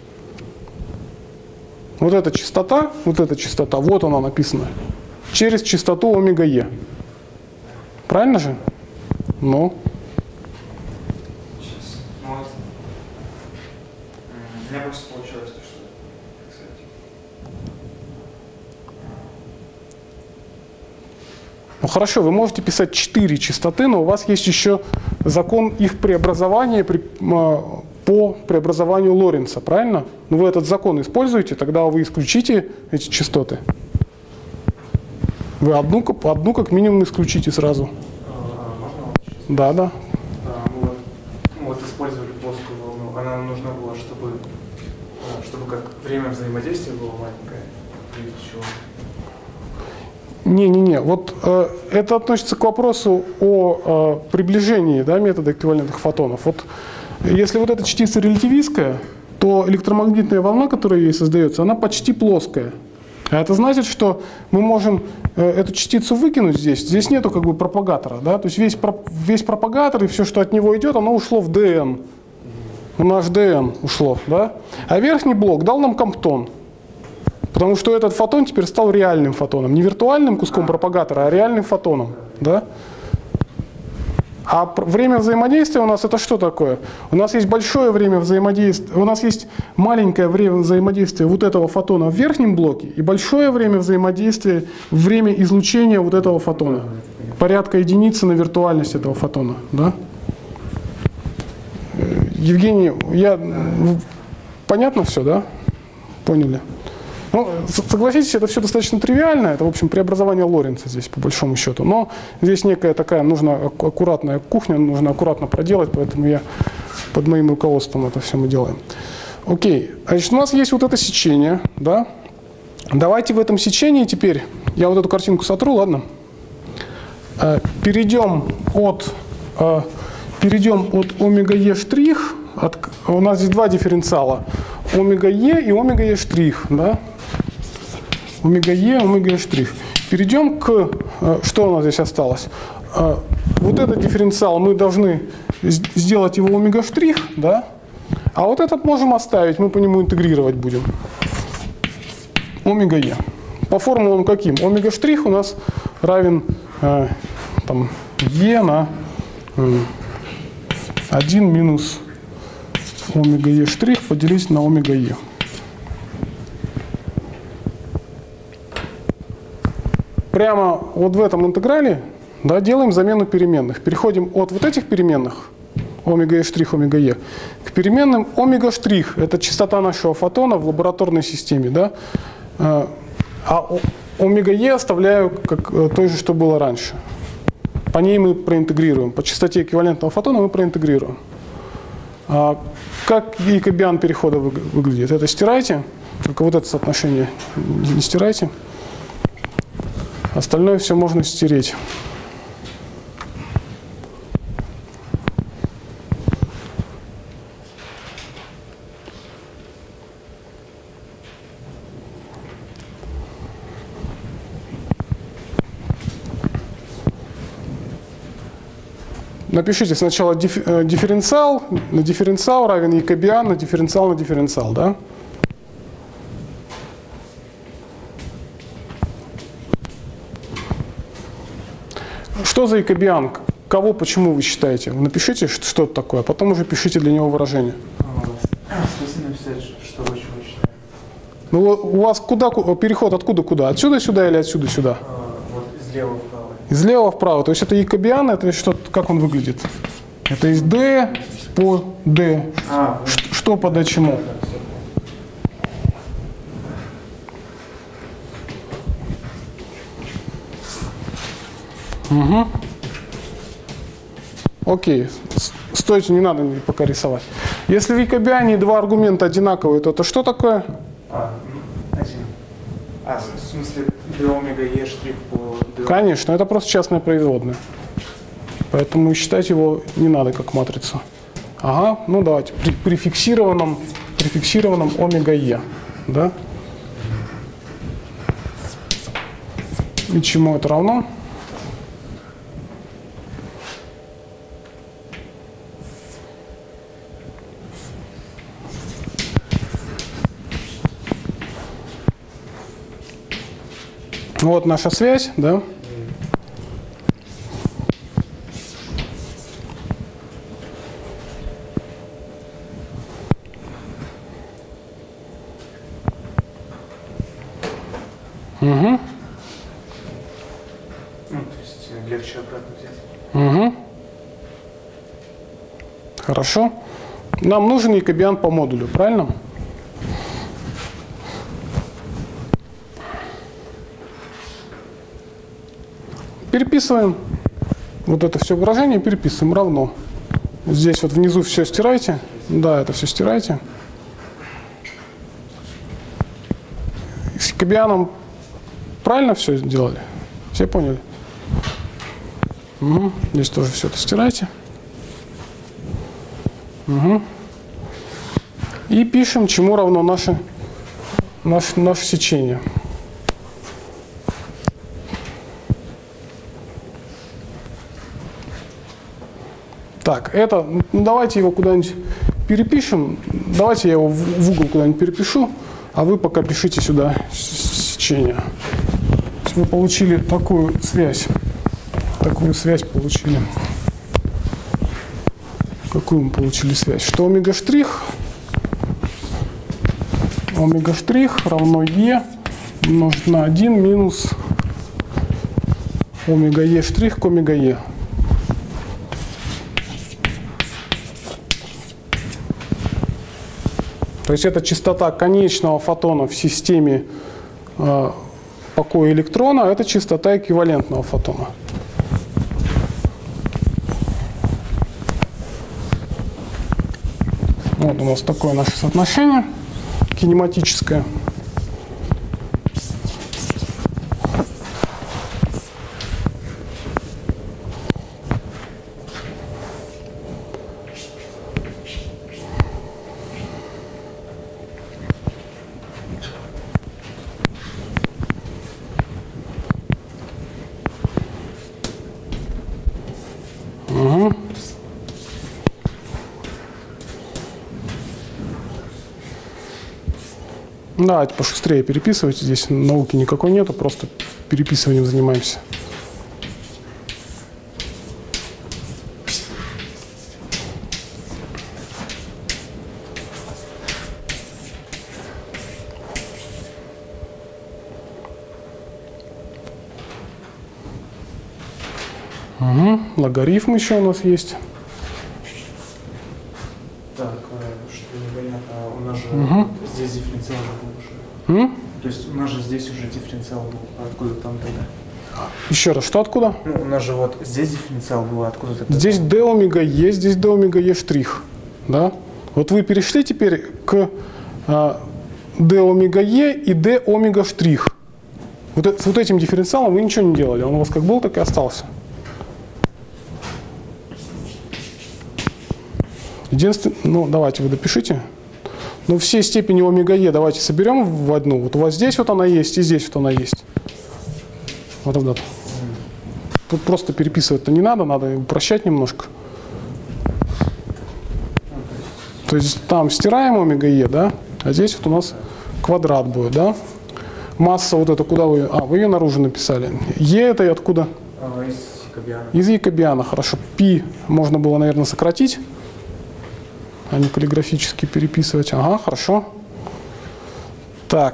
Вот эта частота, вот эта частота, вот она написана. Через частоту омега-е. Правильно же? Ну. Сейчас. Ну вот. м, У меня просто получилось то, что, как сказать, Ну хорошо, вы можете писать четыре частоты, но у вас есть еще закон их преобразования при, а, по преобразованию Лоренца, правильно? Ну вы этот закон используете, тогда вы исключите эти частоты. Вы одну, ка- одну как минимум исключите сразу. А, можно вот сейчас? Да, да. А, мы вот, мы вот использовали плоскую волну. Она нам нужна была, чтобы, а, чтобы как время взаимодействия было маленькое. Или чего? Не-не-не, вот э, это относится к вопросу о э, приближении, да, метода эквивалентных фотонов. Вот если вот эта частица релятивистская, то электромагнитная волна, которая ей создается, она почти плоская. А это значит, что мы можем э, эту частицу выкинуть здесь. Здесь нету как бы пропагатора, да, то есть весь, про, весь пропагатор и все, что от него идет, оно ушло в ДН. В наш ДН ушло, да. А верхний блок дал нам Комптон. Потому что этот фотон теперь стал реальным фотоном. Не виртуальным куском пропагатора, а реальным фотоном. Да? А пр- время взаимодействия у нас это что такое? У нас есть большое время взаимодействия, у нас есть маленькое время взаимодействия вот этого фотона в верхнем блоке и большое время взаимодействия, время излучения вот этого фотона. Порядка единицы на виртуальность этого фотона. Да? Э, Евгений, я... в- понятно все, да? Поняли? Ну, с- согласитесь, это все достаточно тривиально, это, в общем, преобразование Лоренца здесь, по большому счету. Но здесь некая такая, нужна ак- аккуратная кухня, нужно аккуратно проделать, поэтому я под моим руководством это все мы делаем. Окей, значит, у нас есть вот это сечение, да? Давайте в этом сечении теперь, я вот эту картинку сотру, ладно? Э, Перейдем от, э, перейдем от омега-е штрих, от, у нас здесь два дифференциала, омега-е и омега-е штрих, да? Омега-е, омега-е штрих. Перейдем к, э, что у нас здесь осталось? Э, Вот этот дифференциал мы должны с- сделать его омега штрих, да? А вот этот можем оставить, мы по нему интегрировать будем. Омега-е. По формулам каким? Омега штрих у нас равен э, там, е на э, один минус омега-е штрих поделить на омега-е. Прямо вот в этом интеграле, да, делаем замену переменных. Переходим от вот этих переменных, омега-е штрих, омега-е, к переменным омега штрих. Это частота нашего фотона в лабораторной системе. Да? А омега-е оставляю как той же, что было раньше. По ней мы проинтегрируем. По частоте эквивалентного фотона мы проинтегрируем. А как якобиан перехода выглядит? Это стирайте, только вот это соотношение не стирайте. Остальное все можно стереть. Напишите сначала дифференциал на дифференциал равен якобиан на дифференциал на дифференциал, да? Что за якобиан? Кого, почему вы считаете? Напишите, что это такое, а потом уже пишите для него выражение. Смысл написать, что вы чего считаете? Ну, у вас куда, переход откуда куда? Отсюда сюда или отсюда сюда? Вот слева вправо. Из лева вправо. То есть это якобиан, это что, как он выглядит? Это из D по D. А, Ш- что по D чему? Угу. Окей. Стойте, не надо пока рисовать. Если в якобиане два аргумента одинаковые, то это что такое? А, один. А, в смысле, d омега e штрих по d. Конечно, это просто частная производная. Поэтому считать его не надо как матрицу. Ага, ну давайте, при, при фиксированном, при фиксированном омега e. Да? И чему это равно? Вот наша связь, да? Угу. Ну, то есть легче обратно взять. Угу. Хорошо. Нам нужен якобиан по модулю, правильно? Переписываем вот это все выражение, переписываем равно. Здесь вот внизу все стирайте. Да, это все стирайте. С якобианом правильно все сделали? Все поняли? Угу. Здесь тоже все это стирайте. Угу. И пишем, чему равно наше, наше, наше сечение. Так, это, ну, давайте его куда-нибудь перепишем. Давайте я его в, в угол куда-нибудь перепишу, а вы пока пишите сюда сечение. Мы получили такую связь. Такую связь получили. Какую мы получили связь? Что омега штрих, омега штрих равно e умножить на один минус омега e штрих к омега e. То есть это частота конечного фотона в системе э, покоя электрона, это частота эквивалентного фотона. Вот у нас такое наше соотношение кинематическое. Угу. Давайте пошустрее переписывайте. Здесь науки никакой нету, просто переписыванием занимаемся. Угу. Логарифм еще у нас есть. Так, что непонятно, у нас же Угу. здесь дифференциал был уже. М? То есть у нас же здесь уже дифференциал был, а откуда там тогда? Еще раз, что откуда? Ну, у нас же вот здесь дифференциал был, а откуда тогда? Здесь d омега e, здесь d омега e штрих. да? Вот вы перешли теперь к а, d омега e и d омега штрих. Вот это, с вот этим дифференциалом вы ничего не делали, он у вас как был, так и остался. Единственное, ну давайте вы допишите. Ну все степени омега e давайте соберем в одну. Вот у вас здесь вот она есть и здесь вот она есть. Вот это. Тут просто переписывать-то не надо, надо упрощать немножко. То есть там стираем омега e, да, а здесь вот у нас квадрат будет, да. Масса вот это куда вы... А, вы ее наружу написали. e это и откуда? А, из якобиана. Из якобиана, хорошо. Пи можно было, наверное, сократить, а не каллиграфически переписывать. Ага, хорошо. Так.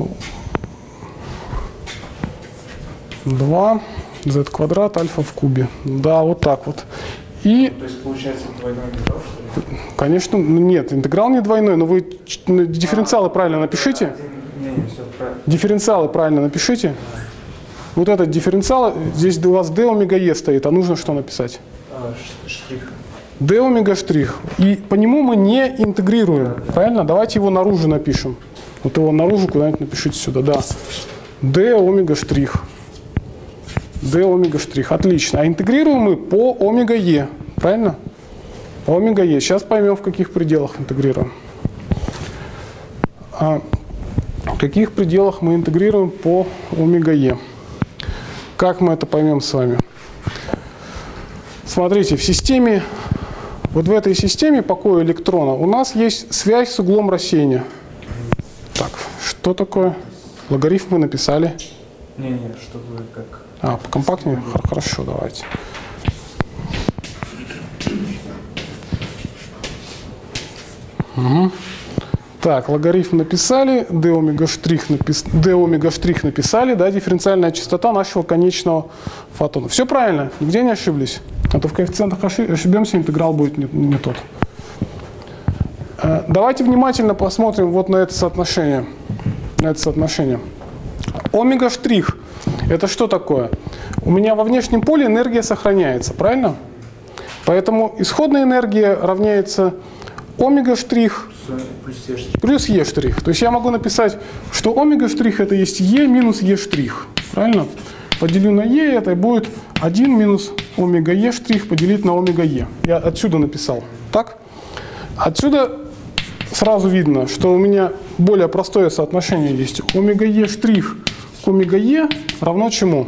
два z квадрат альфа в кубе. Да, вот так вот. И... То есть получается двойной интеграл, что ли? Конечно, нет, интеграл не двойной, но вы дифференциалы правильно напишите. Не, не, все правильно. Дифференциалы правильно напишите. Вот этот дифференциал, здесь у вас d омега e стоит, а нужно что написать? А, штрих. d омега штрих. И по нему мы не интегрируем, правильно? Давайте его наружу напишем. Вот его наружу куда-нибудь напишите сюда, да. d омега штрих. d омега штрих, отлично. А интегрируем мы по омега e, правильно? По омега e. Сейчас поймем, в каких пределах интегрируем. А в каких пределах мы интегрируем по омега e. Как мы это поймем с вами? Смотрите, в системе, вот в этой системе покоя электрона у нас есть связь с углом рассеяния. Так, что такое? Логарифм мы написали. Не, не, чтобы как... А, покомпактнее? Хорошо, давайте. Угу. Так, логарифм написали, d омега штрих, напис... d омега штрих написали, да, дифференциальная частота нашего конечного фотона. Все правильно, нигде не ошиблись. А то в коэффициентах ошибемся, интеграл будет не, не тот. Давайте внимательно посмотрим вот на это соотношение. На это соотношение. Омега штрих – это что такое? У меня во внешнем поле энергия сохраняется, правильно? Поэтому исходная энергия равняется омега штрих Плюс е штрих. плюс е штрих. То есть я могу написать, что омега штрих это есть е минус е штрих. Правильно? Поделю на е, это будет один минус омега е штрих поделить на омега е. Я отсюда написал. Так? Отсюда сразу видно, что у меня более простое соотношение есть. Омега е штрих к омега е равно чему?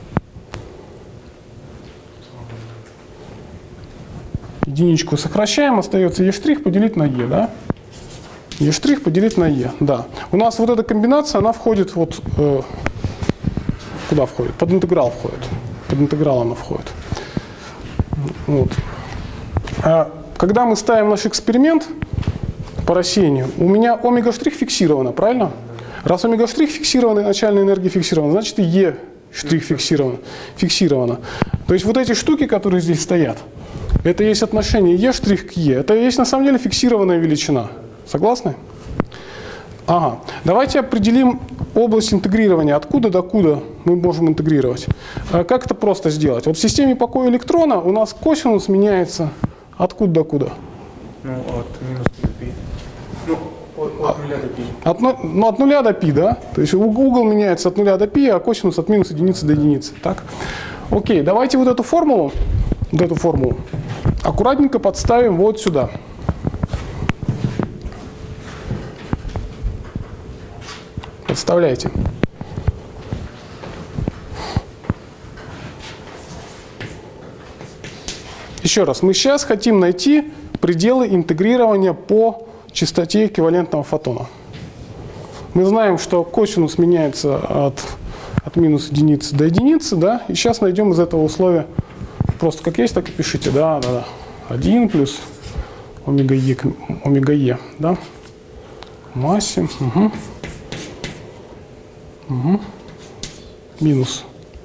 Единичку сокращаем, остается е штрих поделить на е, да? Е штрих поделить на е, да. У нас вот эта комбинация, она входит вот... Э, куда входит? Под интеграл входит. Под интеграл она входит. Вот. А когда мы ставим наш эксперимент по рассеянию, у меня омега штрих фиксировано, правильно? Раз омега штрих фиксирована, начальная энергия фиксирована, значит и е штрих фиксировано. фиксировано. То есть вот эти штуки, которые здесь стоят, это есть отношение е штрих к е. Это есть на самом деле фиксированная величина. Согласны? Ага. Давайте определим область интегрирования. Откуда до куда мы можем интегрировать. Как это просто сделать? Вот в системе покоя электрона у нас косинус меняется откуда до куда? Ну, от минус до пи. Ну, от, от нуля до пи. От, ну, от нуля до пи, да? То есть угол меняется от нуля до пи, а косинус от минус единицы до единицы. Так? Окей, давайте вот эту формулу, вот эту формулу аккуратненько подставим вот сюда. Подставляйте. Еще раз, мы сейчас хотим найти пределы интегрирования по частоте эквивалентного фотона. Мы знаем, что косинус меняется от, от минус единицы до единицы, да, и сейчас найдем из этого условия, просто как есть, так и пишите, да, да, да, один плюс омега е, омега е, да, массе, угу. Угу. Минус.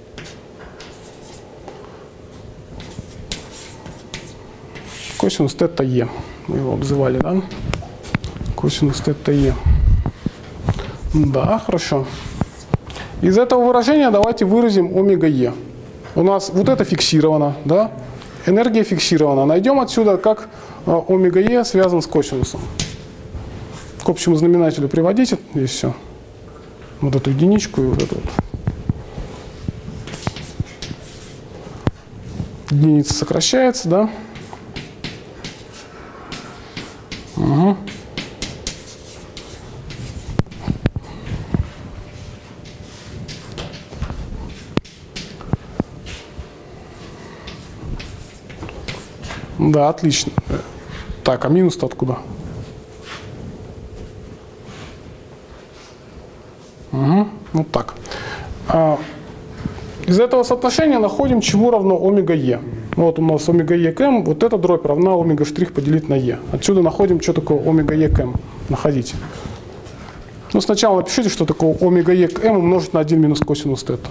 Косинус тета е. Мы его обзывали, да? Косинус тета е. Да, хорошо. Из этого выражения давайте выразим омега е. У нас вот это фиксировано, да? Энергия фиксирована. Найдем отсюда, как омега Е связан с косинусом. К общему знаменателю приводите, и все. Вот эту единичку и вот эту вот. Единица сокращается, да? Угу. Да, отлично. Так, а минус-то откуда? Угу. Вот так. А, из этого соотношения находим, чему равно омега Е. Вот у нас омега Е к М, вот эта дробь равна омега штрих поделить на Е. Отсюда находим, что такое омега Е к М. Находите. Ну, сначала напишите, что такое омега Е к М умножить на один минус косинус тета.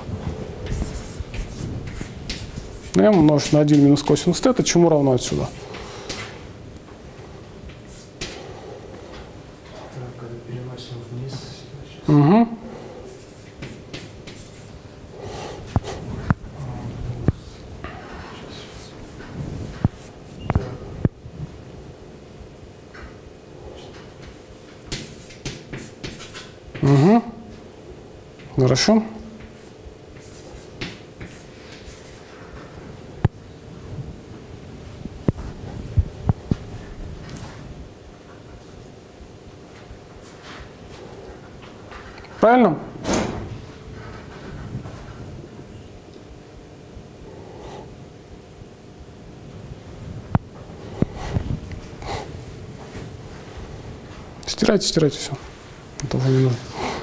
m умножить на один минус косинус тета, чему равно отсюда? Так, переносим вниз. Угу. Угу. Хорошо. Правильно? Стирайте, стирайте все. Это уже не нужно.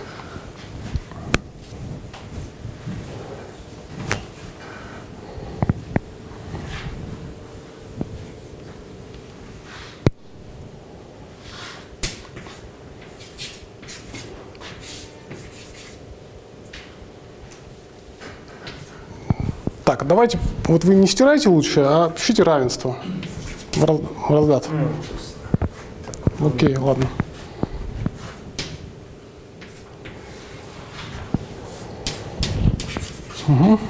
Так, давайте, вот вы не стирайте лучше, а пишите равенство в разгад. Окей, ладно. Угу.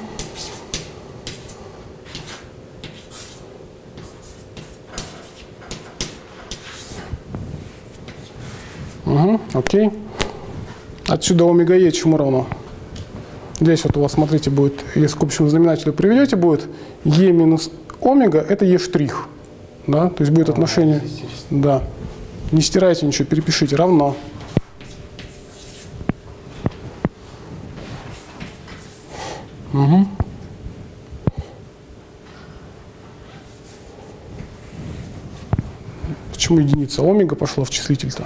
Угу, окей. Отсюда омега Е чему равно? Здесь вот у вас, смотрите, будет, если к общему знаменателю приведете, будет Е минус омега, это Е штрих. Да? То есть будет отношение. Да. Не стирайте ничего, перепишите. Равно. Угу. Почему единица? Омега пошла в числитель-то.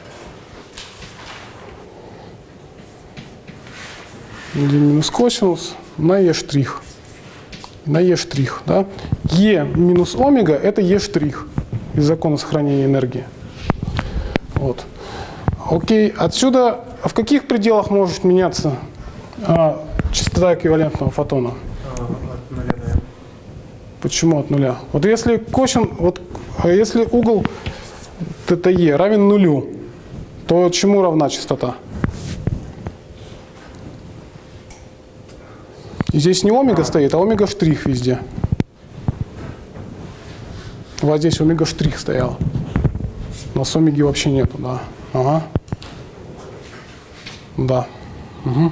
один минус косинус на Е штрих. На Е штрих. Да? Е минус омега это Е штрих из закона сохранения энергии. Вот. Окей. Отсюда в каких пределах может меняться а, частота эквивалентного фотона? От нуля до m. Почему от нуля? Вот если косин, вот если угол тета Е равен нулю, то чему равна частота? И здесь не омега стоит, а омега штрих везде. Вот здесь омега штрих стоял. У нас омеги вообще нету, да. Ага. Да. Угу.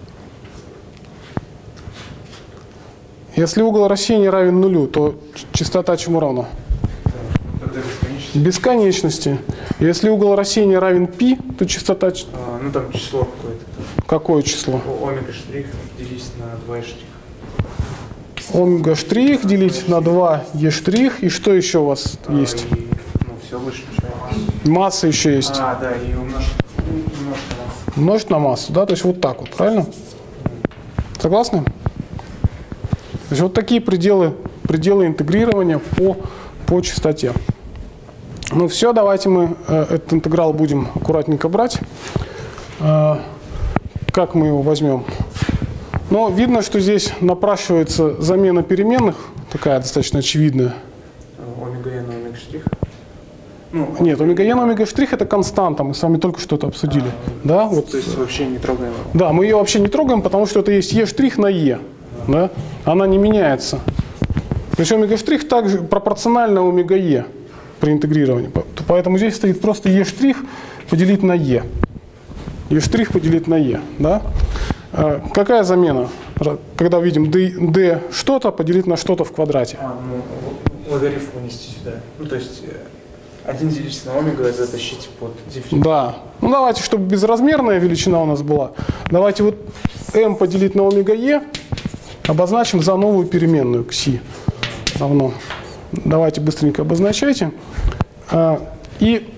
Если угол рассеяния равен нулю, то частота чему равна? Тогда бесконечности. Бесконечности. Если угол рассеяния равен π, то частота... А, ну там число какое-то. Какое число? Омега штрих делить на два штрих. Омега штрих делить на два Е штрих. И что еще у вас А, есть? И, ну, все выше начинается. Масса еще есть. А, да, и умножить, умножить на массу. Умножить на массу, да? То есть вот так вот, правильно? Согласны? То есть вот такие пределы, пределы интегрирования по, по частоте. Ну все, давайте мы э, этот интеграл будем аккуратненько брать. Э, как мы его возьмем? Но видно, что здесь напрашивается замена переменных, такая достаточно очевидная. Омега n на омега штрих. Ну, Нет, омега n на омега штрих это константа, мы с вами только что это обсудили. А, да, вот. То есть вообще не трогаем его. Да, мы ее вообще не трогаем, потому что это есть Е штрих на Е. Да? Она не меняется. То есть омега штрих также пропорционально омега Е. при интегрировании. Поэтому здесь стоит просто e' поделить на e. e' поделить на e. Да? Какая замена? Когда видим d, d что-то поделить на что-то в квадрате. А, ну, логарифм вынести сюда. Ну, то есть один делится на омега, затащить под дифференциал. Да. Ну, давайте, чтобы безразмерная величина у нас была, давайте вот m поделить на омега e обозначим за новую переменную кси. Равно. Давайте быстренько обозначайте. И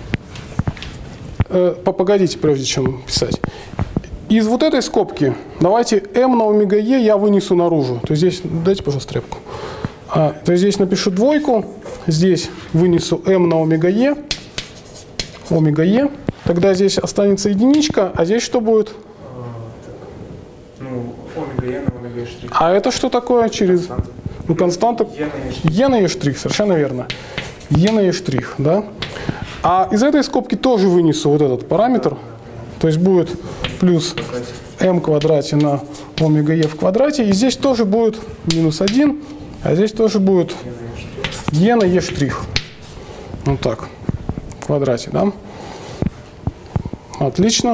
погодите, прежде чем писать. Из вот этой скобки давайте m на омега e я вынесу наружу. То есть здесь, дайте, пожалуйста, тряпку. А, то есть здесь напишу двойку, здесь вынесу m на омега e, омега e. Тогда здесь останется единичка, а здесь что будет? А, ну, омега e на омега e'. А это что такое через... Константа. Ну, константа e на e', совершенно верно. e на e', да? А из этой скобки тоже вынесу вот этот параметр. То есть будет плюс m в квадрате на омега e в квадрате. И здесь тоже будет минус один, а здесь тоже будет e на e'. Вот так. В квадрате, да? Отлично.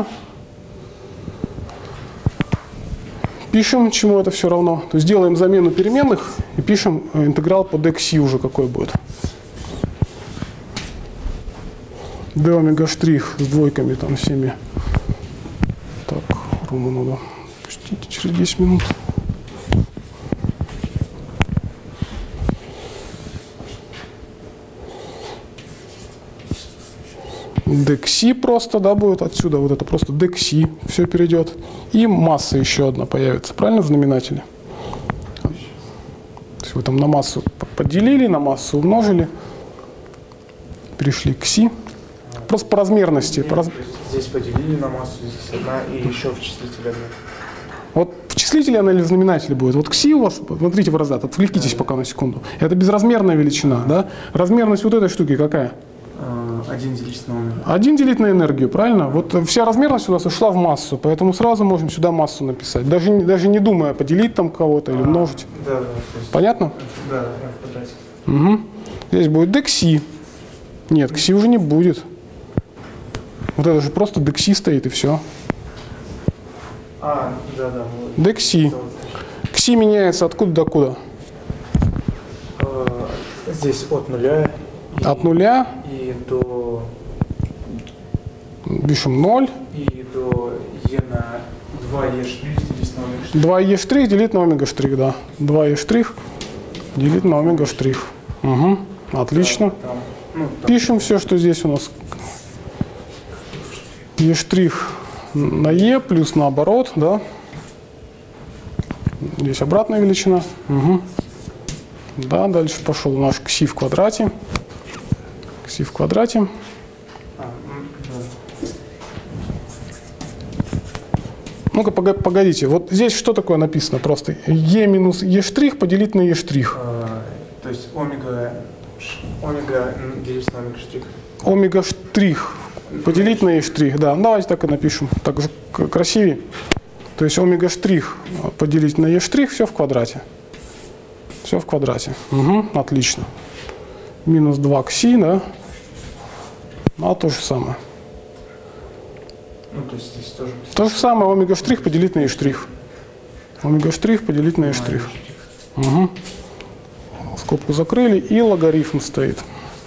Пишем, чему это все равно. То есть делаем замену переменных и пишем интеграл по dxi уже какой будет. d омега штрих с двойками там всеми. Так, Рому надо пустить через десять минут. dxi просто, да, будет отсюда, вот это просто dxi, все перейдет. И масса еще одна появится, правильно, в знаменателе? То есть вы там на массу поделили, на массу умножили, перешли к си. Просто по размерности. Нет, по раз... Здесь поделили на массу, здесь одна, и еще в числителе одна. Вот в числителе она или в знаменателе будет. Вот кси у вас, смотрите в разряд, отвлекитесь да, пока на секунду. Это безразмерная величина, да? Размерность вот этой штуки какая? Один делить на омега. Один делить на энергию, правильно? Вот вся размерность у нас ушла в массу, поэтому сразу можем сюда массу написать. Даже, даже не думая, поделить там кого-то или умножить. Да, да. Есть, понятно? Да, в квадрате. Угу. Здесь будет dxi. Нет, кси уже не будет. Вот это же просто dxi стоит и все. А, да, да. dxi. Кси меняется откуда до куда? Здесь от нуля. От нуля. И до... Пишем ноль. И до e на два e' делить на омега штрих. два e' делить на омега штрих, да. два e' делить на омега штрих. Угу. Отлично. Да, там, ну, там. Пишем все, что здесь у нас. e' на e плюс наоборот, да. Здесь обратная величина. Угу. Да, дальше пошел наш кси в квадрате. Кси в квадрате. А, да. Ну-ка, погодите. Вот здесь что такое написано просто? e минус e' поделить на e'. А, то есть омега, омега делить на омега штрих. Омега штрих поделить на e', да. Давайте так и напишем. Так же красивее. То есть омега штрих поделить на e', все в квадрате. Все в квадрате. Угу, отлично. Минус два кси, да? Ну, а то же самое. Ну, то есть здесь тоже... То же самое омега штрих поделить на e'. Омега штрих поделить на e'. Угу. Скобку закрыли, и логарифм стоит.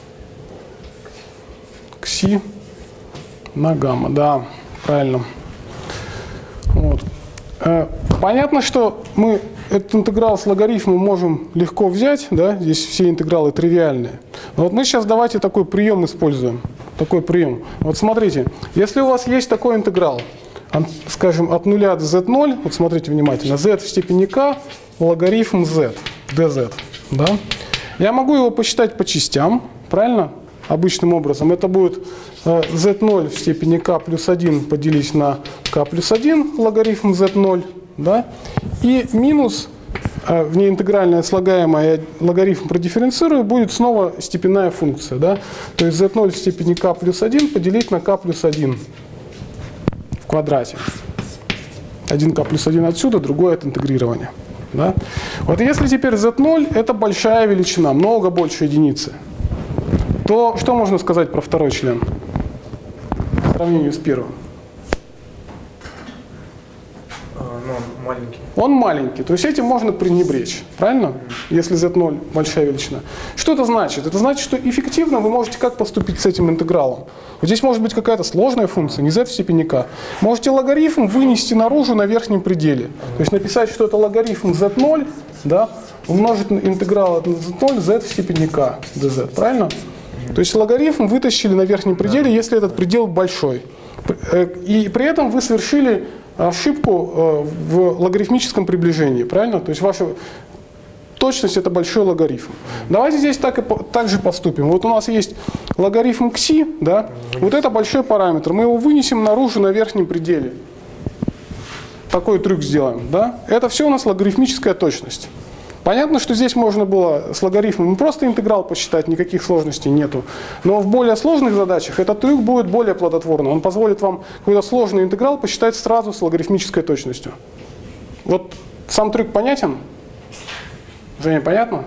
Кси на гамма, да, правильно. Вот. Понятно, что мы этот интеграл с логарифмом можем легко взять, да, здесь все интегралы тривиальные. Но вот мы сейчас давайте такой прием используем, такой прием. Вот смотрите, если у вас есть такой интеграл, скажем, от нуля до зет ноль, вот смотрите внимательно, z в степени k, логарифм z, dz, да, я могу его посчитать по частям, правильно? Обычным образом. Это будет зет ноль в степени k плюс один поделить на k плюс один, логарифм зет ноль, да, и минус внеинтегральная слагаемая логарифм продифференцирую, будет снова степенная функция, да, то есть зет ноль в степени k плюс один поделить на k плюс один в квадрате. один k плюс один отсюда, другое от интегрирования. Да? Вот если теперь зет ноль это большая величина, много больше единицы, то что можно сказать про второй член в сравнении с первым? Ну, он маленький. Он маленький, то есть этим можно пренебречь, правильно? Если зет ноль большая величина. Что это значит? Это значит, что эффективно вы можете как поступить с этим интегралом? Вот здесь может быть какая-то сложная функция, не z в степени k. Можете логарифм вынести наружу на верхнем пределе. То есть написать, что это логарифм зет ноль, да, умножить на интеграл от зет ноль z в степени k dz, правильно? То есть логарифм вытащили на верхнем пределе, если этот предел большой. И при этом вы совершили ошибку в логарифмическом приближении, правильно? То есть ваша точность — это большой логарифм. Давайте здесь так, и, так же поступим. Вот у нас есть логарифм кси, да? Вот это большой параметр. Мы его вынесем наружу на верхнем пределе. Такой трюк сделаем, да? Это все у нас логарифмическая точность. Понятно, что здесь можно было с логарифмом просто интеграл посчитать, никаких сложностей нету. Но в более сложных задачах этот трюк будет более плодотворным. Он позволит вам какой-то сложный интеграл посчитать сразу с логарифмической точностью. Вот сам трюк понятен? Женя, понятно?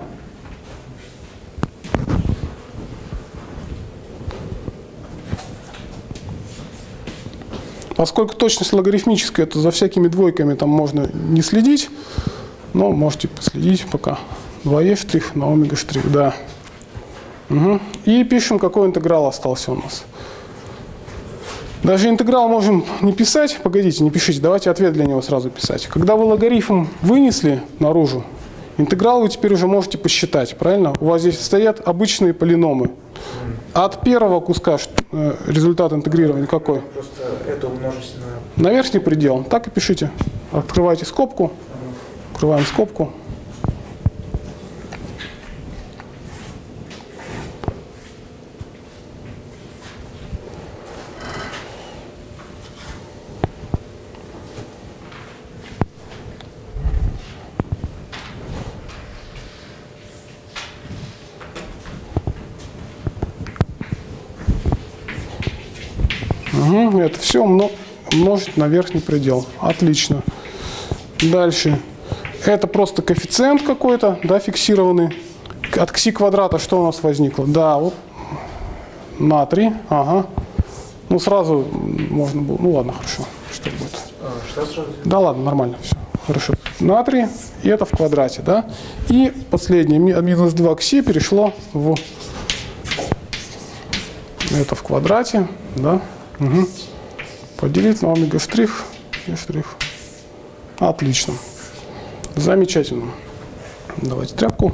Поскольку точность логарифмическая, то за всякими двойками там можно не следить. Но можете последить пока. два е штрих на омега штрих, да. Угу. И пишем, какой интеграл остался у нас. Даже интеграл можем не писать. Погодите, не пишите, давайте ответ для него сразу писать. Когда вы логарифм вынесли наружу, интеграл вы теперь уже можете посчитать, правильно? У вас здесь стоят обычные полиномы. От первого куска результат интегрирования какой? Просто это умножить на... На верхний предел. Так и пишите. Открывайте скобку. Открываем скобку. Угу, это все умножить на верхний предел. Отлично. Дальше. Это просто коэффициент какой-то, да, фиксированный. От кси квадрата что у нас возникло? Да, вот натрий, ага. Ну, сразу можно было, ну ладно, хорошо, что будет? Что сразу? Да ладно, нормально, все, хорошо. Натрий, и это в квадрате, да. И последнее, минус два кси перешло в это в квадрате, да. Угу. Поделить на омега штрих и штрих. Отлично. Замечательно. Давайте тряпку.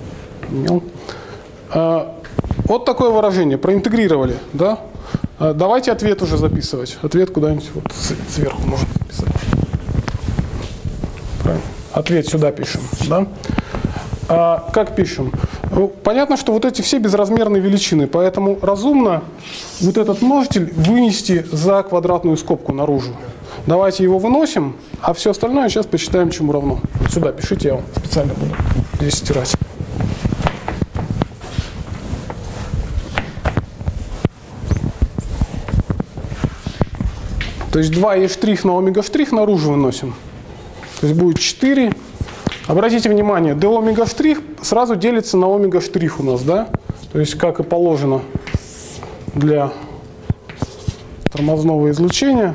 А, вот такое выражение. Проинтегрировали, да? А, давайте ответ уже записывать. Ответ куда-нибудь вот сверху можно записать. Правильно. Ответ сюда пишем, да? А, как пишем? Ну, понятно, что вот эти все безразмерные величины, поэтому разумно вот этот множитель вынести за квадратную скобку наружу. Давайте его выносим, а все остальное сейчас посчитаем, чему равно. Вот сюда пишите, я вам специально буду здесь стирать. То есть два е штрих на омега штрих наружу выносим. То есть будет четыре. Обратите внимание, d омега штрих сразу делится на омега штрих у нас, да? То есть как и положено для тормозного излучения.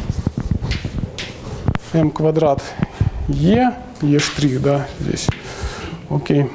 m квадрат e, e штрих, да, здесь. Окей.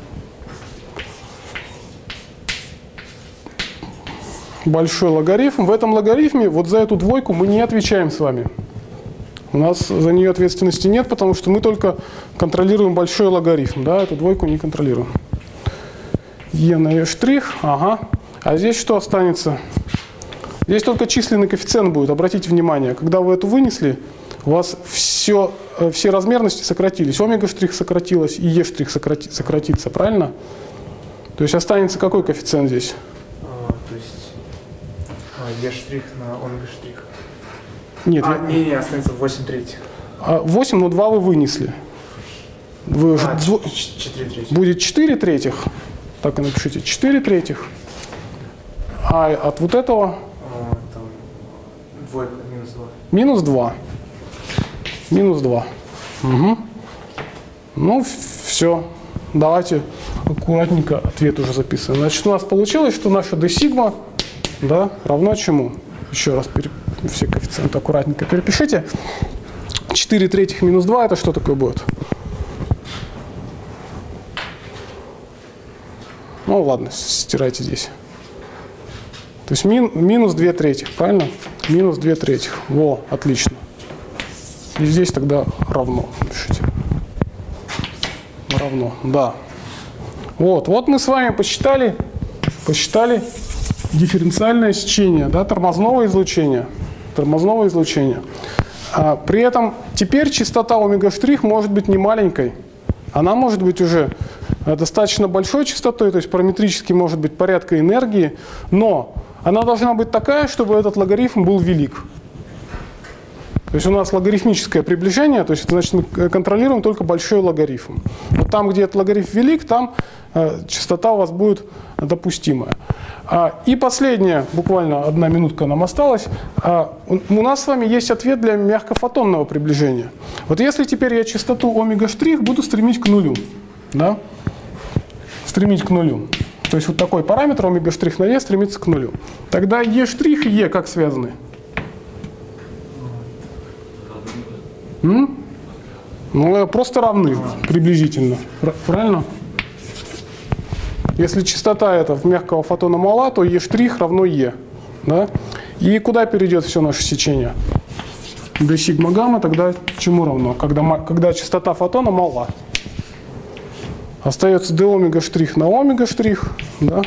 Большой логарифм. В этом логарифме вот за эту двойку мы не отвечаем с вами. У нас за нее ответственности нет, потому что мы только контролируем большой логарифм, да, эту двойку не контролируем. e на e штрих, ага. А здесь что останется? Здесь только численный коэффициент будет. Обратите внимание, когда вы эту вынесли, у вас все, все размерности сократились. Омега штрих сократилась, и e штрих сократи, сократится, правильно? То есть останется какой коэффициент здесь? А, то есть а, e штрих на омега штрих. Нет. А, не, не, останется восемь третьих. восемь, но два вы вынесли. Вы уже а, дв... четыре третьих. Будет четыре третьих. Так и напишите. четыре третьих. А от вот этого? А, там двойка, минус два. Минус два. Минус два. Угу. Ну, все. Давайте аккуратненько ответ уже записан. Значит, у нас получилось, что наша d сигма, да, равно чему? Еще раз пере... все коэффициенты аккуратненько перепишите. четыре третьих минус два, это что такое будет? Ну ладно, стирайте здесь. То есть мин, минус две третьих, правильно? Минус две третьих. Во, отлично. И здесь тогда равно. Пишите. Равно, да. Вот, вот мы с вами посчитали, посчитали дифференциальное сечение, да, тормозного излучения. Тормозного излучения. А при этом теперь частота омега штрих может быть не маленькой. Она может быть уже достаточно большой частотой, то есть параметрически может быть порядка энергии, но она должна быть такая, чтобы этот логарифм был велик. То есть у нас логарифмическое приближение, то есть это значит мы контролируем только большой логарифм. Вот там, где этот логарифм велик, там э, частота у вас будет допустимая. А, и последнее, буквально одна минутка нам осталась. А, у, у нас с вами есть ответ для мягкофотонного приближения. Вот если теперь я частоту омега штрих буду стремить к нулю, да? Стремить к нулю. То есть вот такой параметр омега штрих на e стремится к нулю. Тогда e штрих и e как связаны? М? Ну, просто равны приблизительно. Правильно? Если частота это в мягкого фотона мала, то e' равно e. Да? И куда перейдет все наше сечение? d сигма гамма тогда чему равно? Когда, когда частота фотона мала. Остается d омега штрих на омега штрих. Да?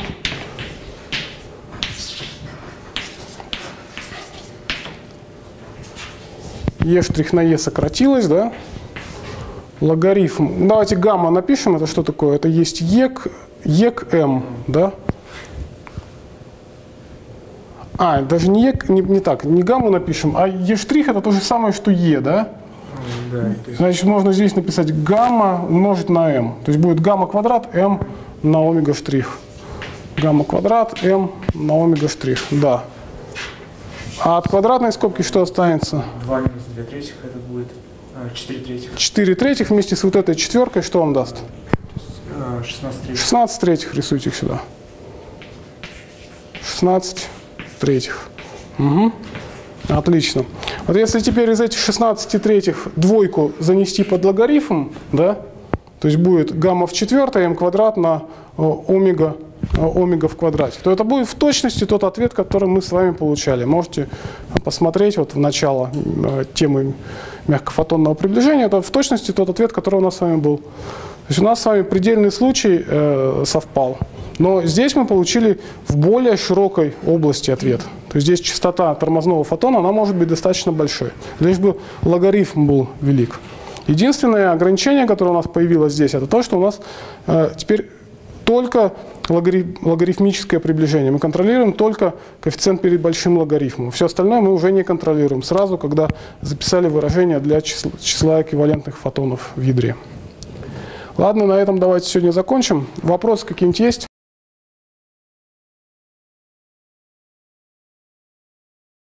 e' на e сократилось, да? Логарифм. Давайте гамма напишем. Это что такое? Это есть e к, e к m, да? А, даже не e, не, не так, не гамму напишем, а e' это то же самое, что e, да? Да, есть... Значит, можно здесь написать гамма умножить на m. То есть будет гамма квадрат m на омега штрих. Гамма квадрат m на омега штрих, да. А от квадратной скобки что останется? два минус две третьих это будет четыре третьих. четыре третьих вместе с вот этой четверкой что вам даст? шестнадцать третьих. шестнадцать третьих рисуйте их сюда. шестнадцать третьих. Угу. Отлично. Вот если теперь из этих шестнадцати третьих двойку занести под логарифм, да, то есть будет гамма в четвертой, m квадрат на омега, омега в квадрате, то это будет в точности тот ответ, который мы с вами получали. Можете посмотреть вот в начало темы мягкофотонного приближения, это в точности тот ответ, который у нас с вами был. То есть у нас с вами предельный случай э, совпал. Но здесь мы получили в более широкой области ответ. То есть здесь частота тормозного фотона, она может быть достаточно большой. Лишь бы логарифм был велик. Единственное ограничение, которое у нас появилось здесь, это то, что у нас э, теперь только логариф, логарифмическое приближение. Мы контролируем только коэффициент перед большим логарифмом. Все остальное мы уже не контролируем сразу, когда записали выражение для числа, числа эквивалентных фотонов в ядре. Ладно, на этом давайте сегодня закончим. Вопросы какие-нибудь есть?